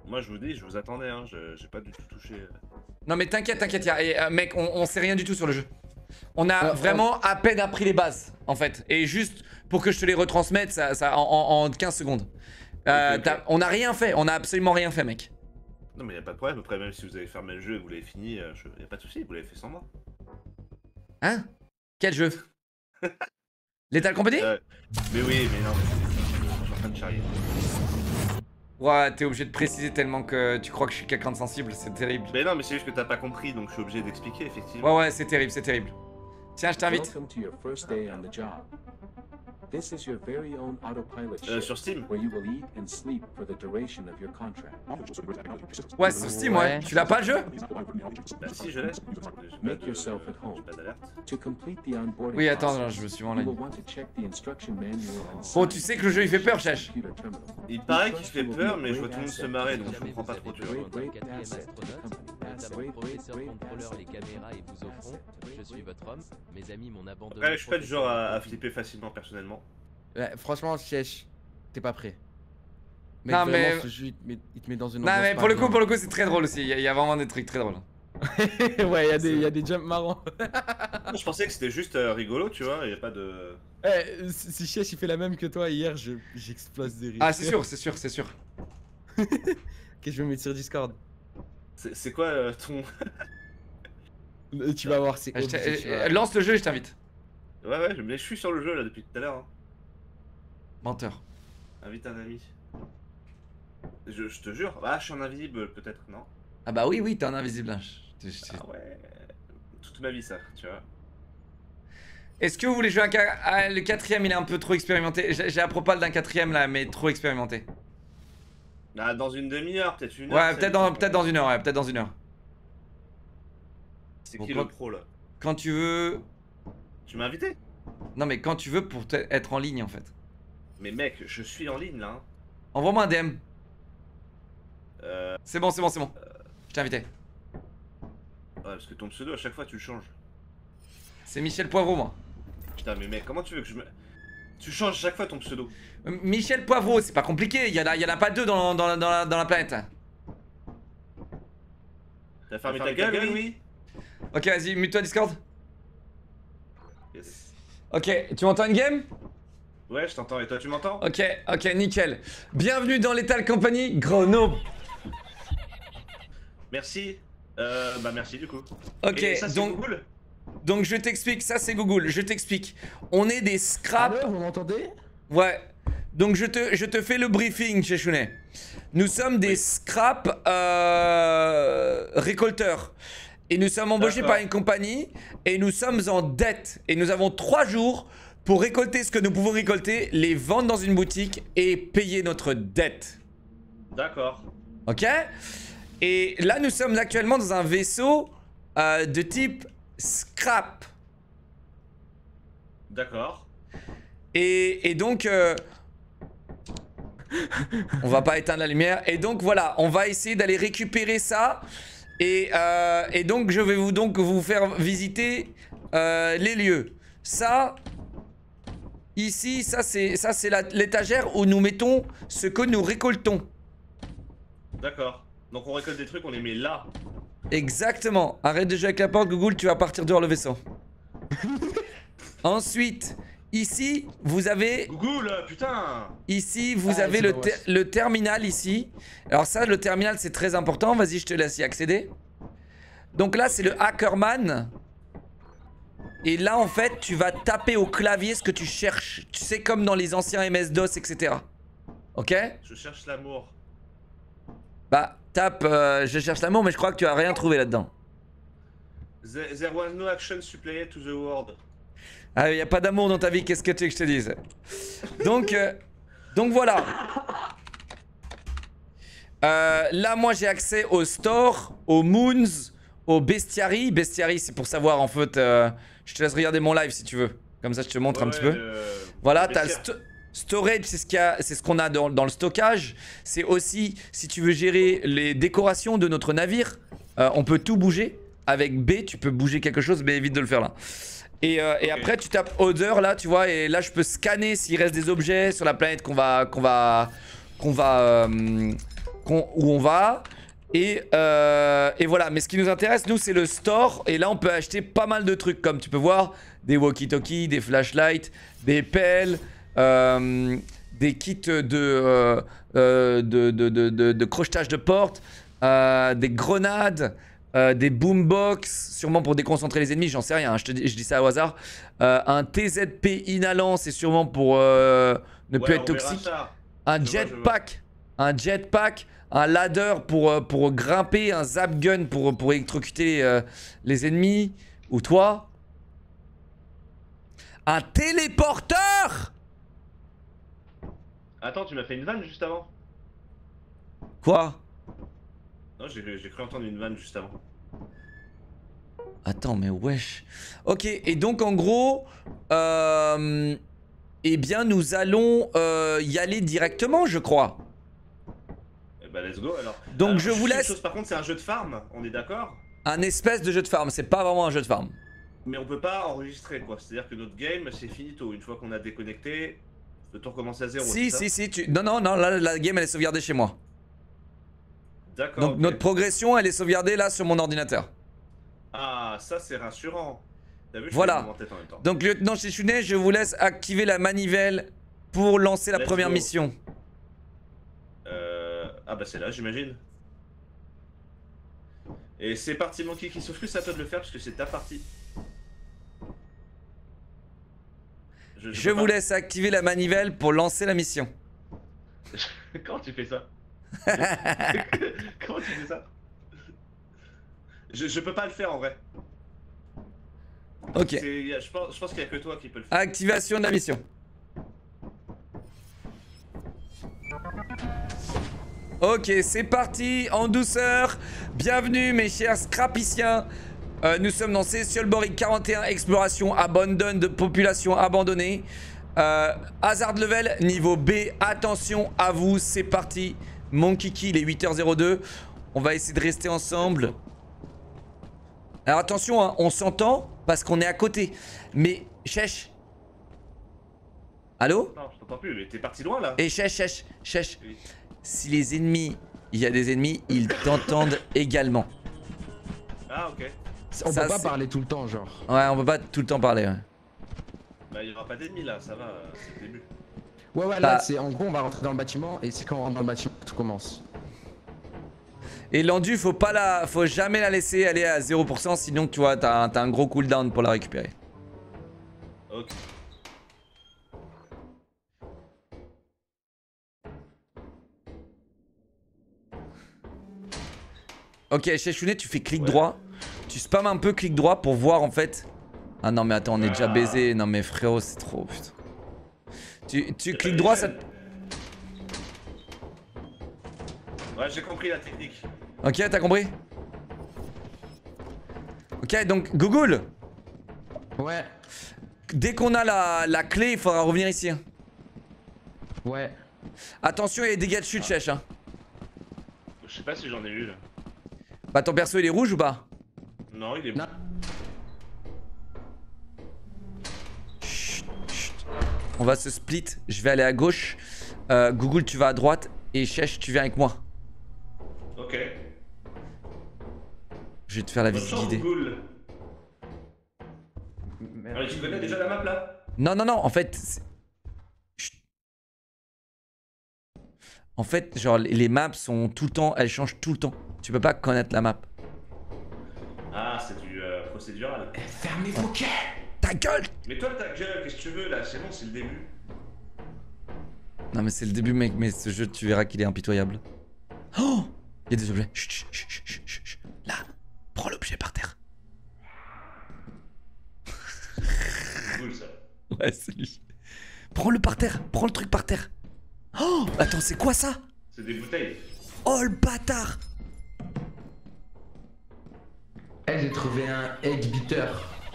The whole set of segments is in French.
Moi je vous dis, je vous attendais, hein, j'ai pas du tout touché. Non mais t'inquiète, mec, on sait rien du tout sur le jeu. On a vraiment à peine appris les bases, en fait. Et juste pour que je te les retransmette en 15 secondes. Okay. On a rien fait, on a absolument rien fait, mec. Non mais y a pas de problème, après même si vous avez fermé le jeu et que vous l'avez fini, y a pas de souci, vous l'avez fait sans moi. Hein? Quel jeu? Lethal Company? Mais oui, mais non, mais je suis en train de charrier. Ouais, t'es obligé de préciser tellement que tu crois que je suis quelqu'un de sensible, c'est terrible. Mais non, mais c'est juste que t'as pas compris, donc je suis obligé d'expliquer, effectivement. Ouais, c'est terrible, c'est terrible. Tiens, je t'invite. Sur Steam. Ouais, sur Steam, ouais. Tu l'as pas le jeu? Bah si, je l'ai. J'ai pas d'alerte. Oui, attends, non, je me suis en ligne. Bon, tu sais que le jeu il fait peur, Chèche. Il paraît qu'il fait peur, mais je vois tout le monde se marrer, donc je comprends pas trop, tu vois. Professeur contrôleur les caméras et vous au front, je suis votre homme, mes amis m'ont abandonné. Après, je suis pas du genre à flipper facilement personnellement. Ouais, franchement, Chèche, t'es pas prêt. Mais Non, vraiment, mais... ce jeu, il te met dans une Non, mais pour le coup, c'est très drôle aussi. Il y a vraiment des trucs très drôles. Ouais, il y a des jumps marrants. Je pensais que c'était juste rigolo, tu vois, il y a pas de... Eh, si Chèche il fait la même que toi, hier, j'explose de rire. Ah, c'est sûr. Ok, je vais me mettre sur Discord. C'est quoi ton... Tu vas voir, c'est Lance le jeu et je t'invite. Ouais, mais je suis sur le jeu là depuis tout à l'heure. Hein. Menteur. Invite un ami. Je te jure. Ah, je suis en invisible peut-être, non? Ah bah oui, t'es un invisible. Hein. Ah ouais. Toute ma vie ça, tu vois. Est-ce que vous voulez jouer le quatrième? Il est un peu trop expérimenté. J'ai à propos d'un quatrième là, mais trop expérimenté. Ah, dans une demi-heure, peut-être une heure. Ouais, peut-être dans une heure, ouais, peut-être dans une heure. C'est qui le pro là? Quand tu veux... Tu m'as invité? Non mais quand tu veux pour être en ligne en fait. Mais mec, je suis en ligne là. Hein. Envoie-moi un DM. C'est bon. Je t'ai invité. Ouais, parce que ton pseudo à chaque fois tu le changes. C'est Michel Poivreau, moi. Putain, mais mec, comment tu veux que je me... Tu changes chaque fois ton pseudo. Michel Poivreau, c'est pas compliqué, il y en a pas deux dans la planète. T'as fermé ta gueule, oui? Ok, vas-y, mute-toi Discord. Yes. Ok, tu m'entends une game? Ouais, je t'entends, et toi tu m'entends? Ok, nickel. Bienvenue dans Lethal Company, Grenoble. Merci. Bah merci du coup. Ok, et ça, donc je t'explique, ça c'est Google, je t'explique. On est des scraps. Allô, vous m'entendez? Ouais. Donc je te fais le briefing, Chechounet. Nous sommes des scraps récolteurs. Et nous sommes embauchés par une compagnie et nous sommes en dette. Et nous avons 3 jours pour récolter ce que nous pouvons récolter, les vendre dans une boutique et payer notre dette. D'accord. Ok? Et là, nous sommes actuellement dans un vaisseau de type scrap. D'accord. Et donc... on va pas éteindre la lumière. Et donc voilà, on va essayer d'aller récupérer ça. Et donc je vais vous faire visiter les lieux. Ça, ici, ça c'est l'étagère où nous mettons ce que nous récoltons. D'accord. Donc on récolte des trucs, on les met là. Exactement. Arrête de jouer avec la porte, Google, tu vas partir dehors le vaisseau. Ensuite, ici, vous avez... Google, putain! Ici, vous avez le terminal ici. Alors ça, le terminal, c'est très important. Vas-y, je te laisse y accéder. Donc là, c'est le Hackerman. Et là, en fait, tu vas taper au clavier ce que tu cherches. Tu sais, comme dans les anciens MS-DOS, etc. Ok? Je cherche l'amour. Bah, tape je cherche l'amour, mais je crois que tu as rien trouvé là-dedans. There was no action supply to the world. Ah, y a pas d'amour dans ta vie, qu'est-ce que tu veux que je te dise? Donc voilà. Là, moi, j'ai accès au store, aux moons, au bestiary. Bestiary, c'est pour savoir, en fait, je te laisse regarder mon live si tu veux. Comme ça, je te montre un petit peu. Voilà, t'as le storage, c'est ce qu'on a dans le stockage. C'est aussi, si tu veux gérer les décorations de notre navire, on peut tout bouger. Avec B, tu peux bouger quelque chose, mais évite de le faire là. Et après tu tapes odeur là, tu vois, et là je peux scanner s'il reste des objets sur la planète qu'on va où on va. Et voilà, mais ce qui nous intéresse, nous, c'est le store. Et là, on peut acheter pas mal de trucs, comme tu peux voir. Des walkie-talkies, des flashlights, des pelles, des kits de crochetage de porte, des grenades, des boombox, sûrement pour déconcentrer les ennemis, j'en sais rien, hein, je dis ça au hasard. Un TZP inhalant, c'est sûrement pour ne plus être toxique. Un jetpack, un ladder pour grimper, un zap gun pour électrocuter les ennemis, ou toi. Un téléporteur! Attends, tu m'as fait une vanne juste avant. Quoi? Non, j'ai cru entendre une vanne juste avant. Attends, mais wesh. Ok, et donc en gros, eh bien nous allons y aller directement, je crois. Eh bah let's go alors. Donc alors, je vous laisse. Chose, par contre, c'est un jeu de farm, on est d'accord? Un espèce de jeu de farm, c'est pas vraiment un jeu de farm. Mais on peut pas enregistrer quoi, c'est-à-dire que notre game c'est finito. Une fois qu'on a déconnecté, le tour commence à zéro. Si, non, la game elle est sauvegardée chez moi. D'accord. Donc okay. notre progression elle est sauvegardée là sur mon ordinateur. Ah, ça c'est rassurant. T'as vu, je voilà. fais mon tête en même temps. Donc lieutenant Chichounet, je vous laisse activer la manivelle pour lancer la première mission. Ah bah c'est là j'imagine. Et c'est parti Monkey qui sauf que c'est à toi de le faire parce que c'est ta partie. Je vous laisse activer la manivelle pour lancer la mission. Comment tu fais ça? Comment tu fais ça? Je peux pas le faire en vrai. Ok. Je pense qu'il y a que toi qui peux le faire. Activation de la mission. Ok, c'est parti, en douceur. Bienvenue mes chers scrapiciens. Nous sommes dans Cecil Boric 41, exploration abandon de population abandonnée. Hazard level, niveau B. Attention à vous, c'est parti. Mon kiki, il est 8h02. On va essayer de rester ensemble. Alors attention, hein, on s'entend parce qu'on est à côté. Mais, Chèche. Allô? Non, je t'entends plus, t'es parti loin là. Et Chèche. Oui. Si les ennemis, il y a des ennemis, ils t'entendent également. Ah ok. On peut pas parler tout le temps, genre. Ouais, on peut pas tout le temps parler, ouais. Bah il y aura pas d'ennemis là, ça va, c'est le début. Ouais, là, Bah. c'est en gros, on va rentrer dans le bâtiment et c'est quand on rentre dans le bâtiment que tout commence. Et l'endu, faut jamais la laisser aller à 0%, sinon tu vois, t'as un gros cooldown pour la récupérer. Ok. Ok, Chechounet, tu fais clic droit. Tu spams un peu clic droit pour voir en fait. Ah non, mais attends, on est déjà baisé. Non, mais frérot, c'est trop, putain. Tu cliques droit, ça. Ouais, j'ai compris la technique. Ok, t'as compris? Ok, donc, Google. Ouais. Dès qu'on a la clé, il faudra revenir ici. Hein. Ouais. Attention, il y a des dégâts de chute, Chèche. Hein. Je sais pas si j'en ai eu là. Bah, ton perso, il est rouge ou pas? Non, il est Non. Chut. On va se split. Je vais aller à gauche. Google, tu vas à droite. Et Chèche, tu viens avec moi. Ok. Je vais te faire la Bonne visite chance, guidée. Google. Ah, tu connais déjà la map là? Non, en fait. Chut. En fait, genre, les maps sont tout le temps. Elles changent tout le temps. Tu peux pas connaître la map. Ah, c'est du procédural. Fermez vos gueules. Ta gueule! Mais toi, ta gueule, qu'est-ce que tu veux là? C'est bon, c'est le début. Non, mais c'est le début, mec. Mais ce jeu, tu verras qu'il est impitoyable. Oh! Il y a des objets. Chut. Là, prends l'objet par terre. C'est cool ça. Ouais, c'est lui. Prends-le par terre. Prends le truc par terre. Oh! Attends, c'est quoi ça? C'est des bouteilles. Oh, le bâtard! Eh, j'ai trouvé un egg beater.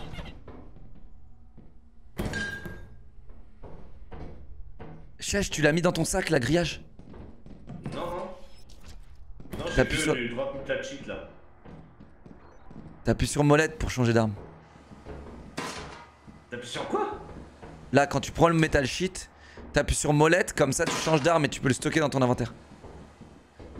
Chèche, tu l'as mis dans ton sac, la grillage? Non. Non, j'ai T'appuies vu sur- du drop la cheat là. T'appuies sur molette pour changer d'arme. T'appuies sur quoi? Là, quand tu prends le metal sheet, t'appuies sur molette, comme ça tu changes d'arme et tu peux le stocker dans ton inventaire.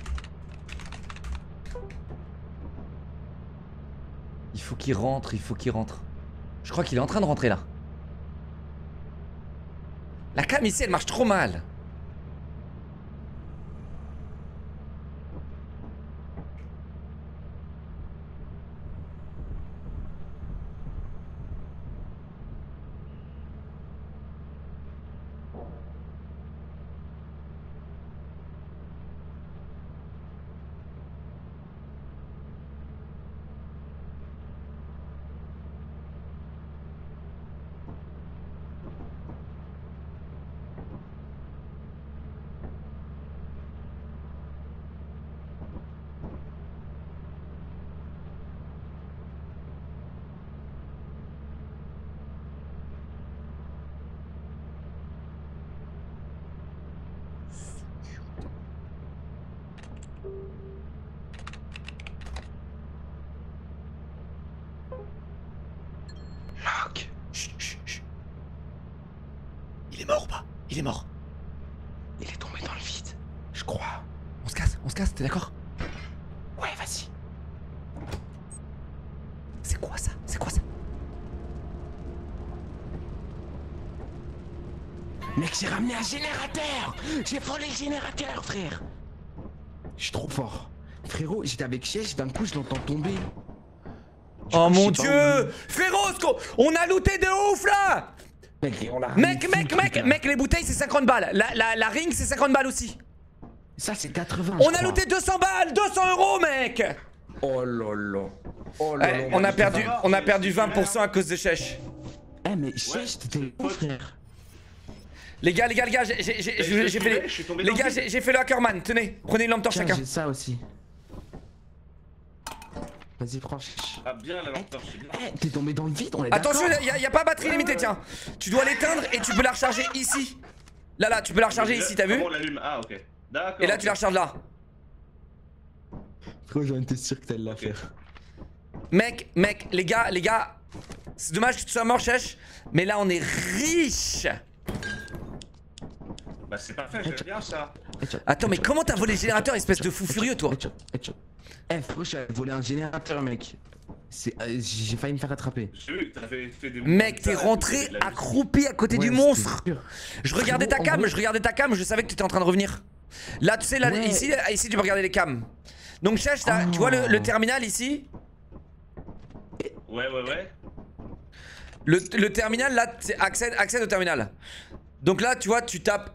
Il faut qu'il rentre, il faut qu'il rentre. Je crois qu'il est en train de rentrer là. La cam ici, elle marche trop mal. Marc. Chut, chut, chut. Il est mort ou pas? Il est mort. Il est tombé dans le vide. Je crois. On se casse, t'es d'accord? Ouais, vas-y. C'est quoi ça? C'est quoi ça? Mec, j'ai ramené un générateur. J'ai volé le générateur, frère. Je suis trop fort. Frérot, j'étais avec Chèche, d'un coup je l'entends tomber. Oh coup, mon je sais pas dieu! Frérot, on a looté de ouf là! Mec, on a Mec, les bouteilles c'est 50 balles. La ring c'est 50 balles aussi. Ça c'est 80. On a looté 200 balles, 200 euros, mec! Oh lolo. Oh lolo. Ouais, on a perdu 20% à cause de Chèche. Eh mais Chèche, t'étais où, frère? Les gars, j'ai fait les gars, j'ai fait le hackerman. Tenez, prenez une lampe torche Tiens, chacun. j'ai ça aussi. Vas-y, prends Chèche. Ah, bien la lampe torche, c'est bien. Eh, t'es tombé dans le vide, on est Attention, d'accord. y a pas batterie limitée, tiens. Tu dois l'éteindre et tu peux la recharger ici. Là, tu peux la recharger ici, t'as vu? Comment on l'allume? Ah, ok. D'accord. Et là, tu la recharges là. Frérot, j'en étais sûr que t'allais la faire. Mec, les gars, c'est dommage que tu sois mort, Chèche, mais là, on est riche. Bah, c'est parfait, j'aime bien ça. Attends, mais comment t'as volé le générateur, espèce de fou furieux, toi? Eh, frérot, j'ai volé un générateur, mec. J'ai failli me faire attraper. J'ai vu que t'avais fait des. Mec, t'es rentré accroupi à côté du monstre. sûr. Je regardais ta cam, je savais que t'étais en train de revenir. Là, tu sais, là, Ouais. ici, tu peux regarder les cams. Donc, Chèche, tu vois le terminal ici? Ouais. Le terminal, là, c'est accède au terminal. Donc là, tu vois, tu tapes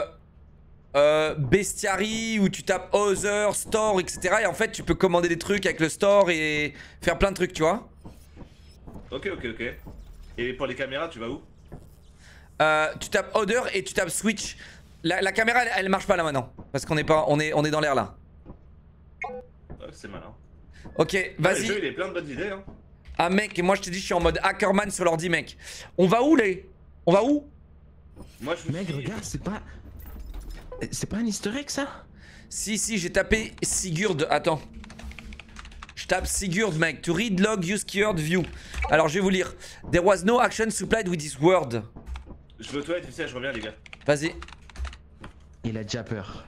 Bestiary ou tu tapes Other, Store, etc. Et en fait, tu peux commander des trucs avec le store et faire plein de trucs, tu vois. Ok. Et pour les caméras, tu vas où? Tu tapes Other et tu tapes Switch. La caméra, elle marche pas là maintenant. Parce qu'on est pas, on est dans l'air là. Ouais, c'est malin. Ok, Le jeu, il vas-y. est plein de bonnes idées, hein. Ah mec, et moi je te dis, je suis en mode hackerman sur l'ordi, mec. On va où, On va où? Moi, je me Mec, suis- regarde, c'est pas. C'est pas un easter egg ça? Si, j'ai tapé Sigurd. Attends. Je tape Sigurd, mec. To read log use keyword view. Alors, je vais vous lire. There was no action supplied with this word. Je vais aux toilettes, tu sais, je reviens, les gars. Vas-y. Il a déjà peur.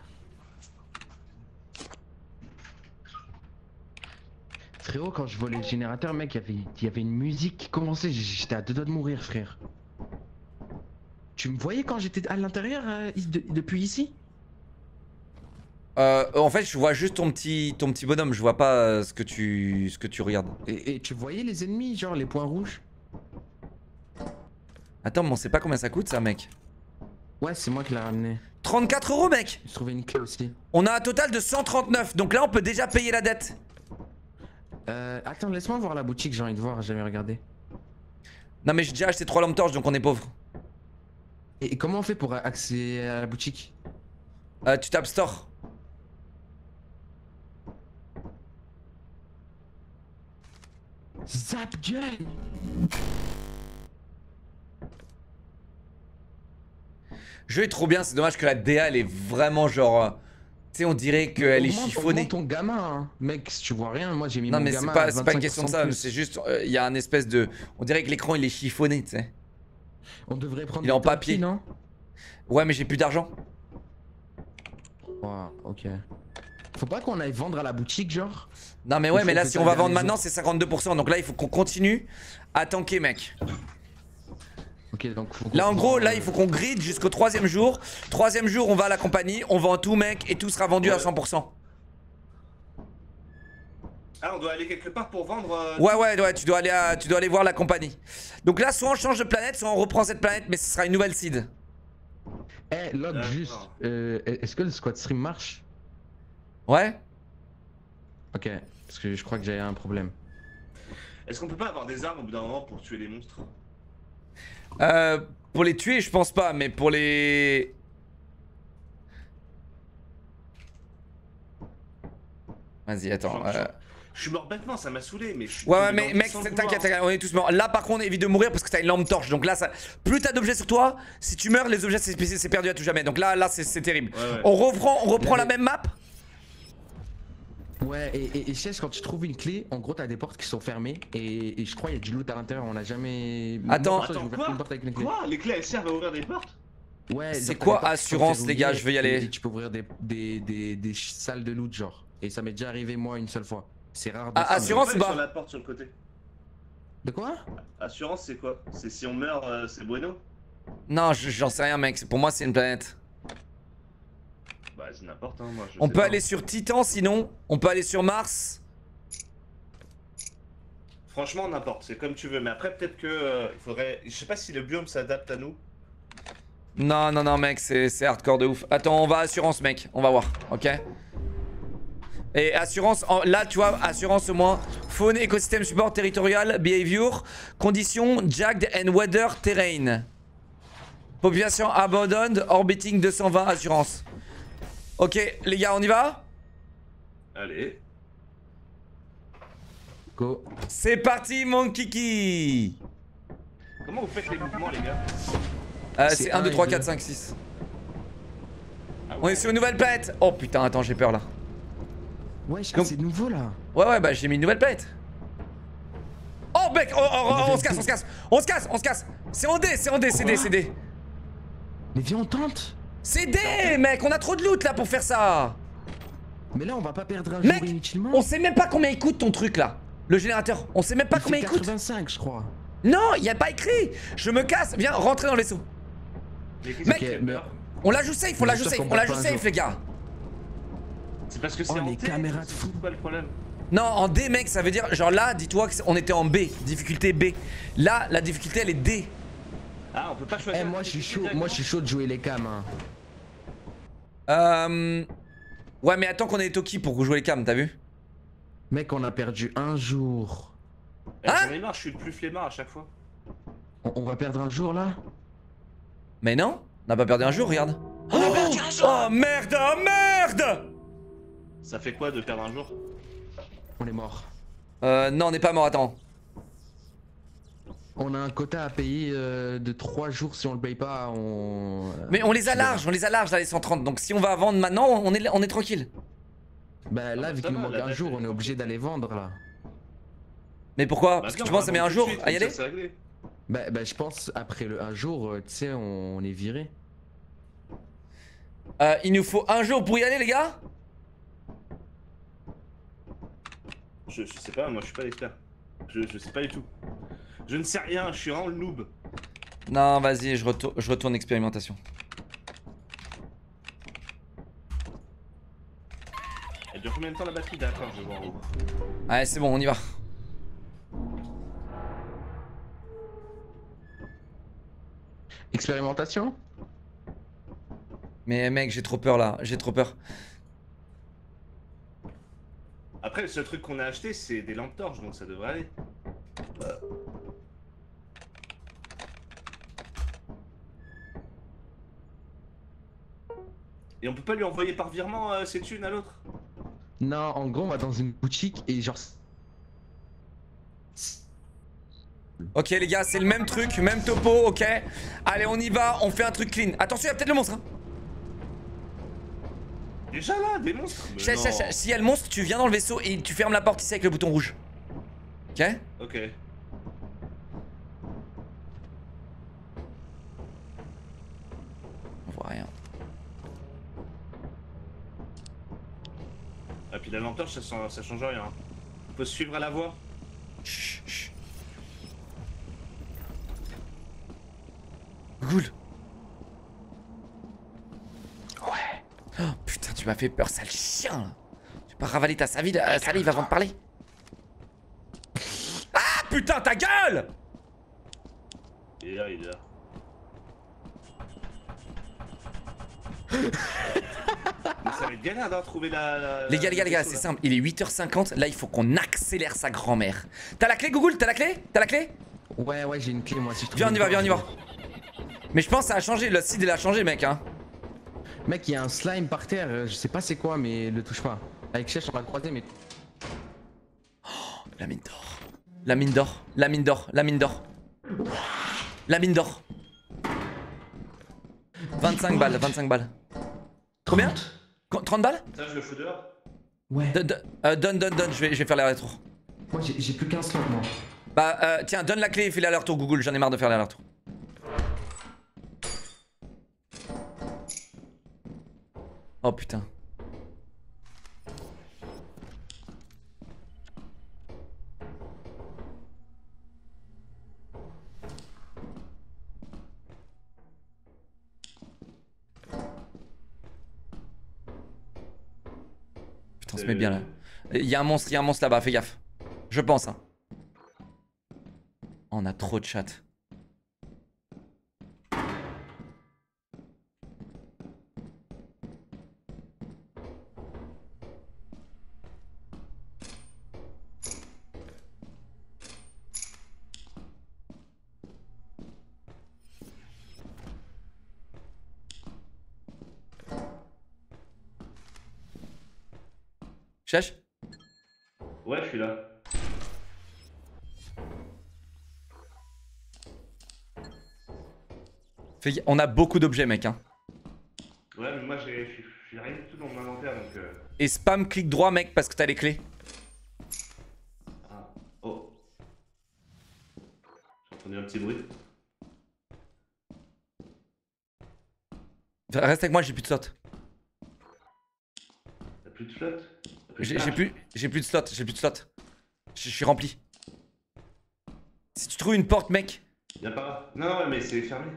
Frérot, quand je volais le générateur, mec, il y avait une musique qui commençait. J'étais à deux doigts de mourir, frère. Tu me voyais quand j'étais à l'intérieur depuis ici? En fait, je vois juste ton petit bonhomme. Je vois pas ce que tu regardes. Et tu voyais les ennemis, genre les points rouges? Attends, mais on sait pas combien ça coûte, ça, mec. Ouais, c'est moi qui l'ai ramené. 34 euros, mec. J'ai trouvé une clé aussi. On a un total de 139. Donc là, on peut déjà payer la dette. Attends, laisse-moi voir la boutique, j'ai envie de voir, j'ai jamais regardé. Non, mais j'ai déjà acheté 3 lampes torches, donc on est pauvre. Et comment on fait pour accéder à la boutique? Tu tapes store. Zap gun! Le jeu est trop bien, c'est dommage que la DA elle est vraiment genre. Tu sais, on dirait qu'elle est chiffonnée. Augmente ton gamin, hein. Mec, si tu vois rien, moi j'ai mis Non, mon mais gamin c'est pas une question de ça, plus. c'est juste. Il y a un espèce de. On dirait que l'écran il est chiffonné, tu sais. On devrait prendre Il est en des tapis, papier. non? Ouais, mais j'ai plus d'argent. Wow, ok. Faut pas qu'on aille vendre à la boutique, genre? Non mais ouais, Il mais faut là que si ça on va gagne vendre les maintenant autres. c'est 52%. Donc là il faut qu'on continue à tanker mec. Ok, donc faut Là en qu'on gros prend, là il faut qu'on grid jusqu'au 3ème jour. 3ème jour on va à la compagnie, on vend tout mec et tout sera vendu à 100%. Ah, on doit aller quelque part pour vendre. Ouais, tu dois aller voir la compagnie. Donc là soit on change de planète, soit on reprend cette planète mais ce sera une nouvelle seed. Eh, Log, juste, est-ce que le squad stream marche? Ouais. Ok, parce que je crois que j'ai un problème. Est-ce qu'on peut pas avoir des armes au bout d'un moment pour tuer les monstres? Pour les tuer je pense pas, mais pour les... Vas-y attends. Je suis mort bêtement, ça m'a saoulé, mais je suis. Ouais, mais mec, t'inquiète, on est tous morts. Là, par contre, évite de mourir parce que t'as une lampe torche. Donc là, ça... plus t'as d'objets sur toi, si tu meurs, les objets c'est perdu à tout jamais. Donc là, c'est terrible. Ouais. On reprend la même map. Ouais, et Chess, quand tu trouves une clé, en gros, t'as des portes qui sont fermées. Et je crois qu'il y a du loot à l'intérieur, on a jamais. Attends, Moi, perso, j'ai ouvert une porte avec une clé. Quoi? Les clés elles servent à ouvrir des portes? Ouais, C'est genre, t'as quoi des portes qui sont assurance, les gars? Je veux y aller. et tu peux ouvrir des salles de loot, genre. Et ça m'est déjà arrivé, moi, une seule fois. C'est rare de Ah, ça, assurance On peut ou pas pas? aller sur la porte sur le côté. De quoi? Assurance, c'est quoi? C'est si on meurt, c'est bueno? Non, j'en sais rien, mec. Pour moi, c'est une planète. Bah, c'est n'importe, hein, moi. On peut aller sur Titan, sinon. On peut aller sur Mars. Franchement, n'importe, c'est comme tu veux. Mais après, peut-être que. Il faudrait. Je sais pas si le biome s'adapte à nous. Non, mec, c'est hardcore de ouf. Attends, on va assurance, mec. On va voir, ok? Et assurance, là tu vois, assurance au moins. Faune, écosystème, support, territorial, behavior, conditions, jagged and weather, terrain. Population abandoned, orbiting 220, assurance. Ok, les gars, on y va? Allez. Go. C'est parti, mon kiki. Comment vous faites les mouvements, les gars? C'est 1, 2, 3, 4, 5, 6. On est sur une nouvelle planète. Oh putain, attends, j'ai peur là. Ouais, Donc- c'est nouveau là. Ouais, bah j'ai mis une nouvelle planète. Oh mec, on se casse. C'est en D, c'est D. Mais viens, on tente. C'est D, mec, on a trop de loot là pour faire ça. Mais là, on va pas perdre un Mec, jour inutilement. on sait même pas combien il coûte ton truc là. Le générateur, on sait même pas combien il coûte. 85, je crois. Non, y a pas écrit. Je me casse, viens, rentrer dans le vaisseau. Mais qu'est-ce Mec, qui fait peur? On la joue safe, on la joue J'espère safe, qu'on on la perd joue pas un safe jour. les gars. C'est parce que c'est Oh, en les T, caméras de c'est fou. quoi le problème? Non, en D mec, ça veut dire, genre là, dis-toi qu'on était en B, difficulté B. Là, la difficulté elle est D. Ah, on peut pas Eh, choisir. moi, je suis chaud de jouer les cams. Hein. Ouais, mais attends qu'on ait les Toki pour jouer les cams, t'as vu? Mec, on a perdu un jour. J'en ai marre, je suis le plus flemmard à chaque fois. On va perdre un jour là? Mais non, on n'a pas perdu un jour, regarde. Oh merde, oh merde! Ça fait quoi de perdre un jour? On est mort. Non, on n'est pas mort, attends. On a un quota à payer de 3 jours. Si on le paye pas, on. Mais on les a larges là les 130. Donc si on va vendre maintenant, on est tranquille. Bah là, bah, vu ça qu'il nous va, manque la un date, jour, elle est on est obligé tranquille. d'aller vendre là. Mais pourquoi? Bah, Parce que viens, tu on penses que ça va met un vendre jour tout de suite, à y comme aller? ça, c'est réglé. Bah je pense après le un jour, tu sais, on est viré. Il nous faut un jour pour y aller les gars? Je sais pas, moi je suis pas l'expert. Je sais pas du tout. Je ne sais rien, je suis vraiment le noob. Non, vas-y, je retourne expérimentation. Elle dure combien de temps la batterie? D'accord, je vais voir en haut. Ouais, c'est bon, on y va. Expérimentation? Mais mec, j'ai trop peur là, j'ai trop peur. Après, le seul truc qu'on a acheté, c'est des lampes torches, donc ça devrait aller. Et on peut pas lui envoyer par virement ses thunes à l'autre? Non, en gros, on va dans une boutique et genre. Ok les gars, c'est le même truc, même topo, ok. Allez, on y va, on fait un truc clean. Attention, il y a peut-être le monstre. Hein. Déjà là, des monstres? Mais non. S'il y a le monstre, tu viens dans le vaisseau et tu fermes la porte ici avec le bouton rouge. Ok? Ok. On voit rien. puis la lenteur, ça change rien. Faut suivre à la voie. Chut, chut. Cool. Ouais. Oh, putain, tu m'as fait peur, sale chien là. Tu vas pas ravaler ta salive avant de parler. Ah putain, ta gueule! Il est là, il est là. Mais ça va être galère d'en trouver la... Les gars, c'est simple. Il est 8h50. Là, il faut qu'on accélère sa grand-mère. T'as la clé, Google? T'as la clé? Ouais, j'ai une clé moi si je trouve. Viens, on y va. Mais je pense que ça a changé. Le site, il a changé, mec. Hein. Mec, il y a un slime par terre. Je sais pas c'est quoi, mais le touche pas. Avec Chèche, on va le croiser, mais. Oh, la mine d'or. La mine d'or. 25 balles. Combien? 30 balles? Ça, je le fous dehors. Ouais. Donne. Je vais faire l'aller-retour. Moi, j'ai plus qu'un slot, moi. Bah, tiens, donne la clé et fais l'aller-retour, Google. J'en ai marre de faire l'aller-retour. Oh putain. Putain, on se met bien là. Il y a un monstre là-bas, fais gaffe. Je pense, hein. On a trop de chat. Chèche? Ouais, je suis là. On a beaucoup d'objets, mec. Hein. Ouais, mais moi j'ai rien du tout dans mon inventaire donc. Et spam clic droit, mec, parce que t'as les clés. Ah. Oh. J'ai entendu un petit bruit. Reste avec moi, j'ai plus de slot. T'as plus de flotte? J'ai plus de slot. Je suis rempli. Si tu trouves une porte, mec. Y'a pas. Non, mais c'est fermé.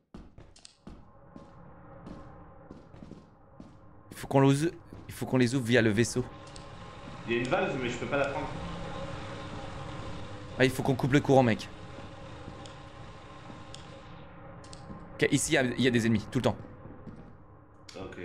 Il faut qu'on les ouvre via le vaisseau. Il y a une valve, mais je peux pas la prendre. Ah, il faut qu'on coupe le courant, mec. Ok, ici, il y a des ennemis, tout le temps. Ok.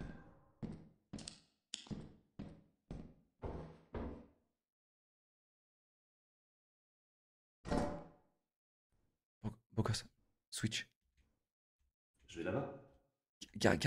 Bocos, switch. Je vais là-bas. Garde.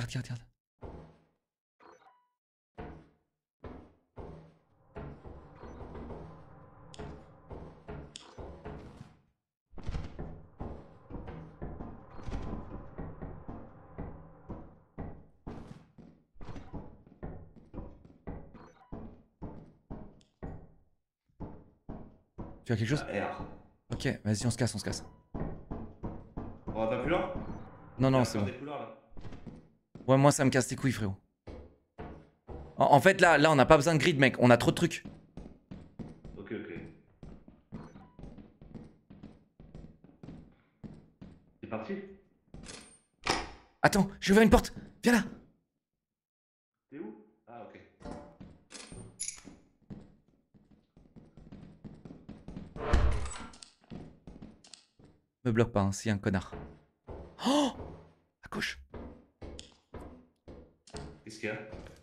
Tu as quelque chose? R. Ok, vas-y, on se casse. On va pas plus loin? Non, c'est bon. Des couleurs, là. Ouais, moi ça me casse les couilles, frérot. En fait, là, on n'a pas besoin de grid, mec. On a trop de trucs. Ok. C'est parti? Attends, j'ai ouvert une porte. Viens là. T'es où? Ah, ok. Me bloque pas, hein, c'est un connard. Oh! À gauche. Qu'est-ce qu'il y a?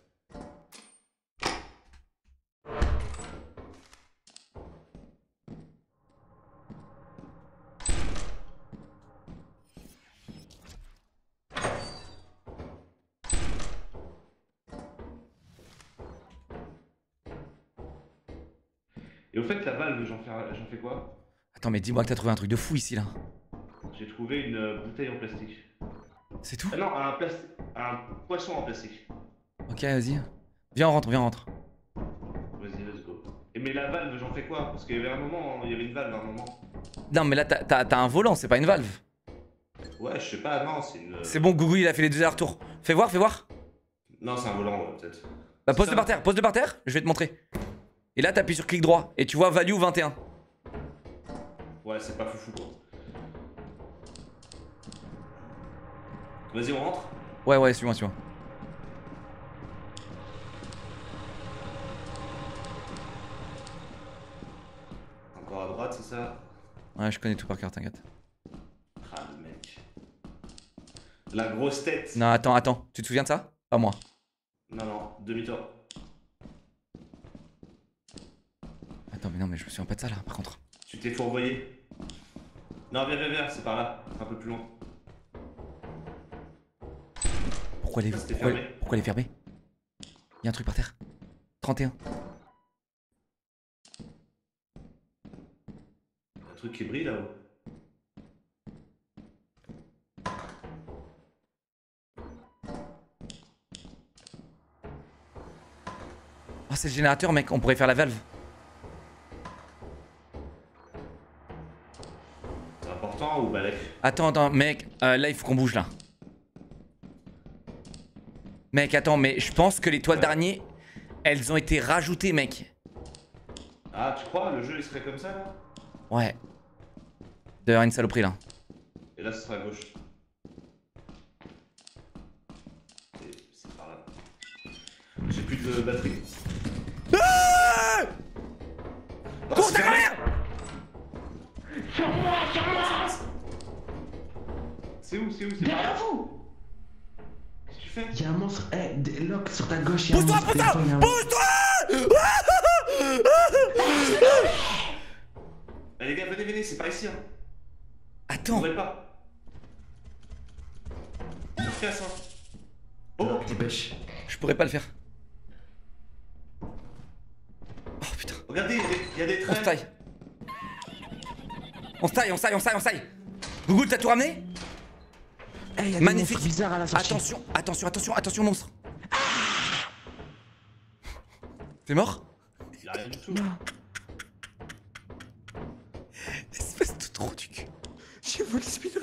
Et au fait, la valve, j'en fais quoi? Attends, mais dis-moi que t'as trouvé un truc de fou ici, là. J'ai trouvé une bouteille en plastique. C'est tout? Ah non, un poisson en plastique. Ok, vas-y. Viens, on rentre. Vas-y, let's go. Et mais la valve, j'en fais quoi? Parce qu'il y avait un moment, il y avait une valve à un moment. Non, mais là, t'as un volant, c'est pas une valve. Ouais, je sais pas, non, c'est une... C'est bon, Google, il a fait les 2 allers-retours. Fais voir. Non, c'est un volant, ouais, peut-être. Bah pose-le par terre, pose-le par terre, je vais te montrer. Et là t'appuies sur clic droit et tu vois value 21. Ouais, c'est pas foufou quoi. Vas-y, on rentre. Ouais, suis-moi, suis-moi. Encore à droite, c'est ça? Ouais, je connais tout par cœur, t'inquiète. Ah, le mec. La grosse tête. Non, attends, tu te souviens de ça? Pas moi. Non, demi-tour. Attends, mais non, mais je me souviens pas de ça là, par contre. Tu t'es fourvoyé. Non, viens, c'est par là, un peu plus loin. Pourquoi elle est fermée? Pourquoi elle est fermée? Y'a un truc par terre. 31. Un truc qui brille là-haut. Oh, c'est le générateur, mec, on pourrait faire la valve. C'est important ou balèque? Attends, mec, là il faut qu'on bouge là. Mec, attends, mais je pense que les toiles d'araignée, elles ont été rajoutées, mec. Ah, tu crois? Le jeu il serait comme ça là? Ouais. D'ailleurs, une saloperie là. Et là, ce sera à gauche. C'est par là. J'ai plus de batterie. Ah Oh, cours ta mère! Sur moi! C'est où? C'est par là? Qu'est-ce que tu fais? Y'a un monstre. Eh, Locke, sur ta gauche, y'a un Pousse-toi, monstre. pousse-toi! Eh les gars, venez, c'est pas ici hein. Attends. Vous pas. Fais ça. Oh, Dépêche. Je pourrais pas le faire. Oh putain. regardez, il y a des On se trains. taille. On se taille. Google, t'as tout ramené? Eh, y'a Magnifique. des monstres bizarres à la sortie. Attention, monstre. T'es mort? Il a rien du tout. Espèce de trou du cul. J'ai volé speedrun.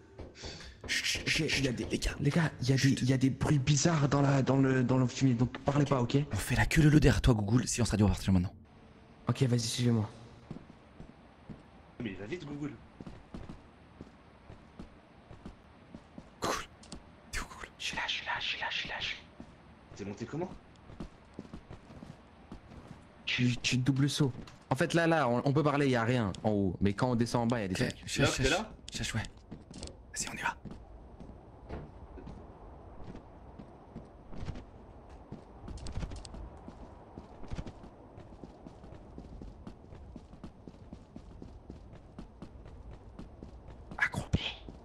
Y'a des... Les gars, y a des bruits bizarres dans le fumier, donc parlez pas, ok? On fait la queue le derrière toi, Google, si on se radio à partir de maintenant. Ok, vas-y, suivez-moi. Mais va vite, Google. Google. T'es où, Google? Je suis là. T'es monté comment? Tu double saut. En fait, là, on peut parler, y a rien en haut. Mais quand on descend en bas, y a des trucs. T'es là? Cherche, ouais. Vas-y, on y va. Accroupi.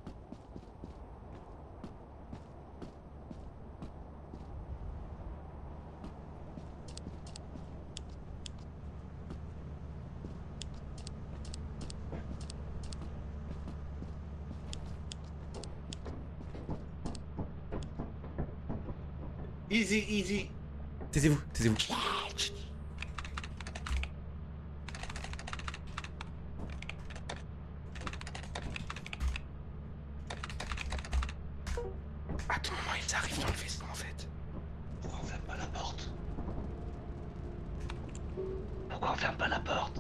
Easy. Taisez-vous. À tout moment, ils arrivent dans le vaisseau, en fait. Pourquoi on ferme pas la porte? Pourquoi on ferme pas la porte?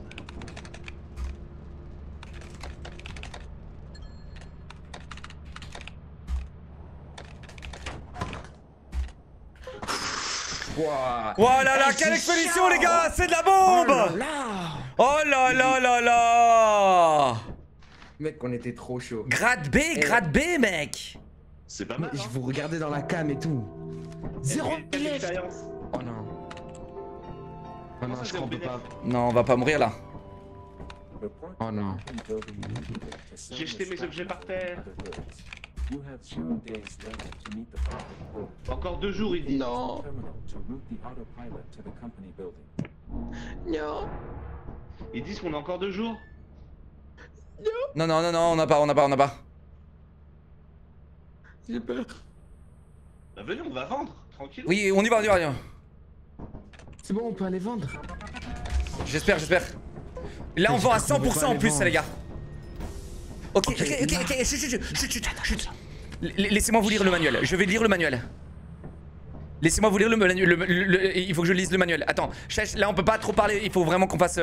Wow. Oh là là, quelle expédition, les gars! C'est de la bombe! Oh là là! Mec, on était trop chaud. Grade B, mec! C'est pas Mais mal. je vous regardais dans la cam et tout. Zéro pilote. expérience. Oh non. Oh non, je crois qu'on peut pas. Non, on va pas mourir là. Oh non. J'ai jeté mes objets par terre. Encore 2 jours, il dit. Non. Non. Ils disent qu'on a encore 2 jours. Non, on n'a pas. J'ai peur. Bah venez, on va vendre, tranquille. Oui, on y va. C'est bon, on peut aller vendre. J'espère. Là, on vend à 100% en plus, ça, les gars. Ok, chut. Laissez-moi vous lire le manuel. Je vais lire le manuel. Laissez-moi vous lire le manuel. Il faut que je lise le manuel. Attends, Chèche, là on peut pas trop parler. Il faut vraiment qu'on fasse.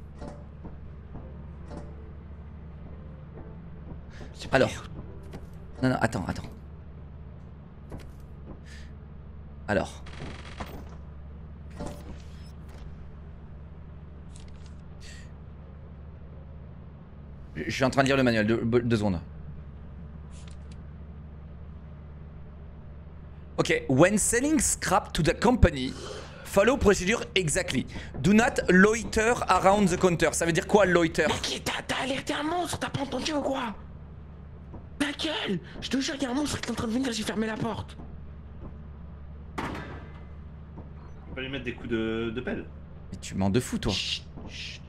Alors. Non, non, attends. Alors. Je suis en train de lire le manuel, 2 secondes. Ok, when selling scrap to the company, follow procedure exactly. Do not loiter around the counter. Ça veut dire quoi, loiter? Mec, t'as alerté un monstre, t'as pas entendu ou quoi? Ta gueule! Je te jure, y'a un monstre qui est en train de venir, j'ai fermé la porte. On va lui mettre des coups de pelle. Mais tu m'en de fou, toi. Chut, chut.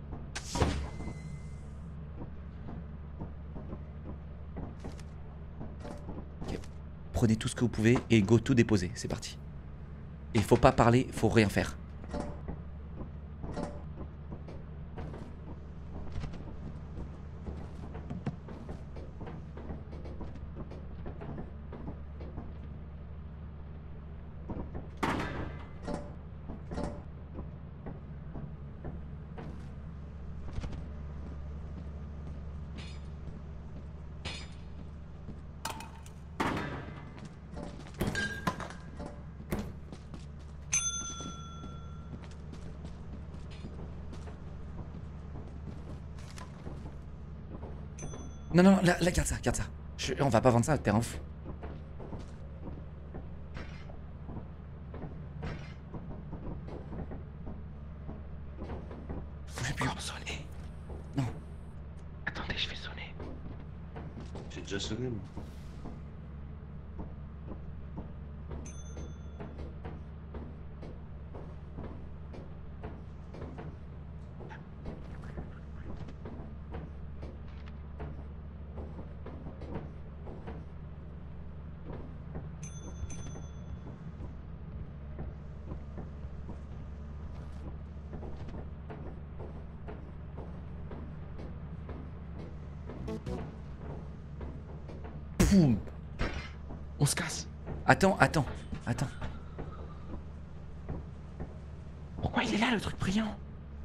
Prenez tout ce que vous pouvez et go tout déposer. C'est parti. Et faut pas parler, faut rien faire. Non, non, là, garde ça, garde ça. On va pas vendre ça, t'es un fou. Bougez plus. Sonner. Non. Attendez, je vais sonner. J'ai déjà sonné, moi. Boum. On se casse. Attends. Pourquoi il est là, le truc brillant?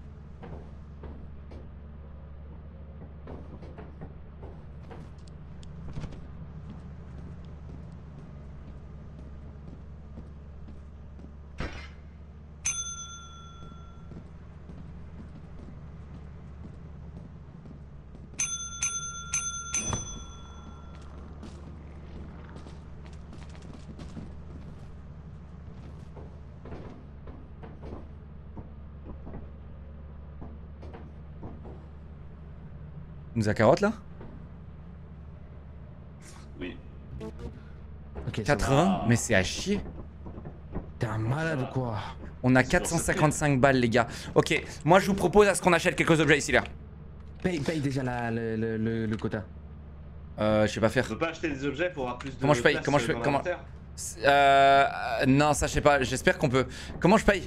Nous a carotte là? Oui. Ok, 80? Mais c'est à chier. T'es un malade ou quoi? On a 455 balles, les gars. Ok, moi je vous propose à ce qu'on achète quelques objets ici là. Paye déjà le quota. Je sais pas faire. On peut pas acheter des objets pour avoir plus de. Comment je paye? place Comment je fais? dans Comment l'inventaire. Non, ça je sais pas. J'espère qu'on peut. Comment je paye?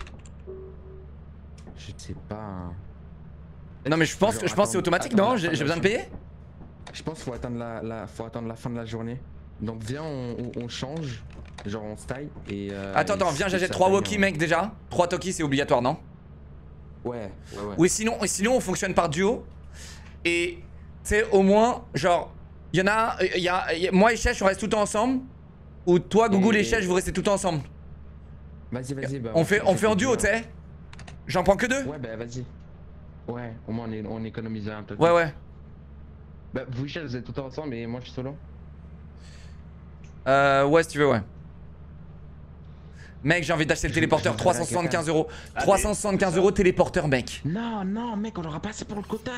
Je sais pas. Hein. Non mais je pense que c'est automatique, non? J'ai besoin de payer? Je pense qu'il faut attendre faut attendre la fin de la journée. Donc viens, on change. Genre on se taille et. Attends, viens, j'achète 3 walkie, mec, déjà. 3 talkies, c'est obligatoire, non? Ouais. Ou sinon on fonctionne par duo. Et tu sais, au moins, genre, il y en a un. Moi et Chèche, on reste tout le temps ensemble. Ou toi, Google et Chèche, vous restez tout le temps ensemble. Vas-y. Bah, on fait en duo, tu sais. J'en prends que 2. Ouais, bah vas-y. Ouais, au moins on économise un peu. Ouais. Bah vous Chèche, vous êtes tout le temps ensemble et moi je suis solo. Ouais, si tu veux, ouais. Mec, j'ai envie d'acheter le téléporteur, 375 €. 375 € téléporteur, mec. Non, mec, on aura pas assez pour le quota.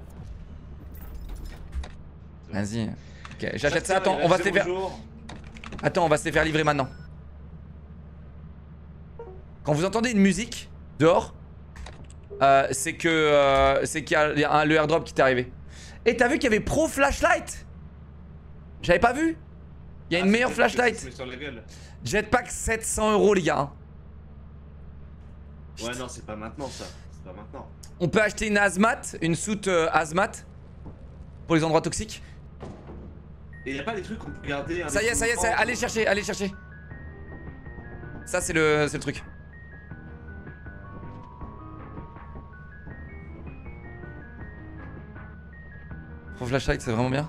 Vas-y. Ok, j'achète ça. Attends, on va se les faire. Attends, on va se les faire livrer maintenant. Quand vous entendez une musique dehors, c'est qu'il y a le airdrop qui t'est arrivé. Et t'as vu qu'il y avait Pro Flashlight? J'avais pas vu. Il y a une meilleure flashlight. Jetpack 700 € les gars. Hein. Ouais, non, c'est pas maintenant ça. C'est pas maintenant. On peut acheter une hazmat, une soute hazmat pour les endroits toxiques. Et y'a pas des trucs qu'on peut garder. Ça y est, allez chercher. Ça c'est le truc. Pro flashlight c'est vraiment bien.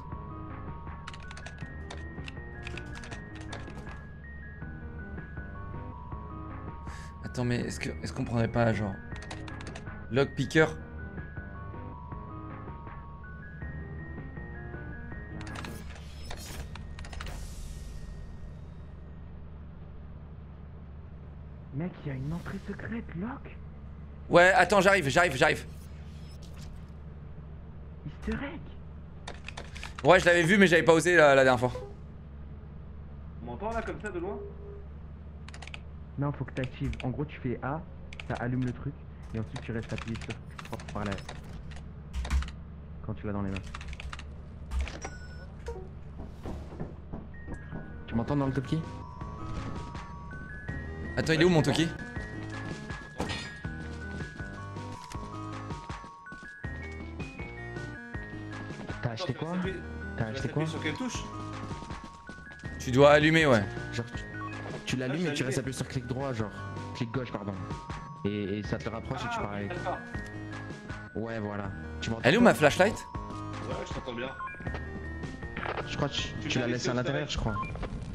Attends mais est-ce qu'on prendrait pas genre lockpicker? Mec, il y a une entrée secrète, lock. Ouais, attends, j'arrive. Easter egg. Ouais, je l'avais vu, mais j'avais pas osé la dernière fois. On m'entend là comme ça de loin? Non, faut que t'actives. En gros, tu fais A, ça allume le truc, et ensuite tu restes appuyé sur par là. Quand tu l'as dans les mains. Tu m'entends dans le Toki? Attends, il est où mon Toki? T'as acheté quoi? T'as acheté quoi? Sur quelle touche? Tu dois allumer, ouais. Genre, tu l'allumes et tu restes appuyé sur clic droit, genre. Clic gauche, pardon. Et ça te le rapproche et tu pars avec. Ouais, voilà. Tu m'entends? Elle est où ma flashlight? Ouais, je t'entends bien. Je crois que tu l'as laissé à l'intérieur, je crois.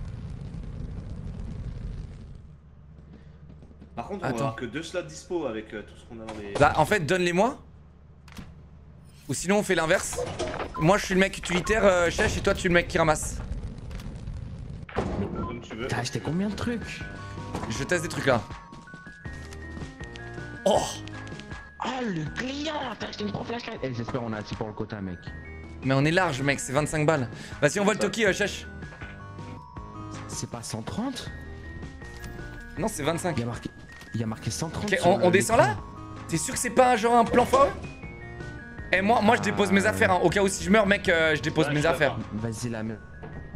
Par contre, on va avoir que 2 slots dispo avec tout ce qu'on a dans les... Bah, en fait, donne-les-moi. Ou sinon, on fait l'inverse. Moi, je suis le mec utilitaire, Chèche, et toi, tu es le mec qui ramasse. Comme tu veux. T'as acheté combien de trucs? Je teste des trucs là. Oh! Oh, le client! T'as acheté une pro flashlight! Eh, j'espère on a assez pour le quota, mec. Mais on est large, mec, c'est 25 balles. Vas-y, on voit le Toki, Chèche. C'est pas 130? Non, c'est 25. Il y a marqué 130. Ok, sur on descend l'écran. là? T'es sûr que c'est pas genre un plan fort? Eh, moi, je dépose mes affaires, hein. Au cas où si je meurs, mec, je dépose mes affaires. Vas-y, la merde.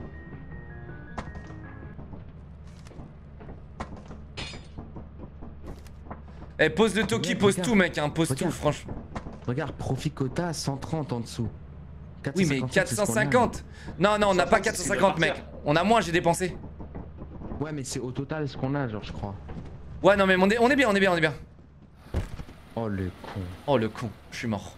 Eh, pose le Toki, pose tout, mec, hein, pose tout, franchement. Regarde, profit quota 130 en dessous. Oui, mais 450. Non, non, on n'a pas 450, mec. On a moins, j'ai dépensé. Ouais, mais c'est au total ce qu'on a, genre, je crois. Ouais, non, mais on est bien, on est bien, on est bien. Oh, le con. Oh, le con, je suis mort.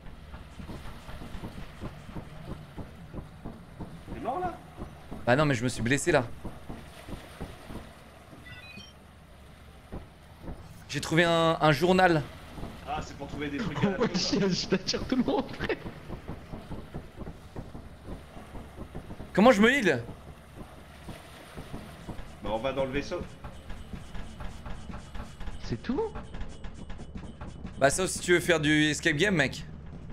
T'es mort là? Bah non, mais je me suis blessé là. J'ai trouvé un journal. Ah, c'est pour trouver des trucs à la Ouais, fin. je t'attire tout le monde, frère. Comment je me heal? Bah, on va dans le vaisseau. C'est tout? Bah sauf si tu veux faire du escape game, mec.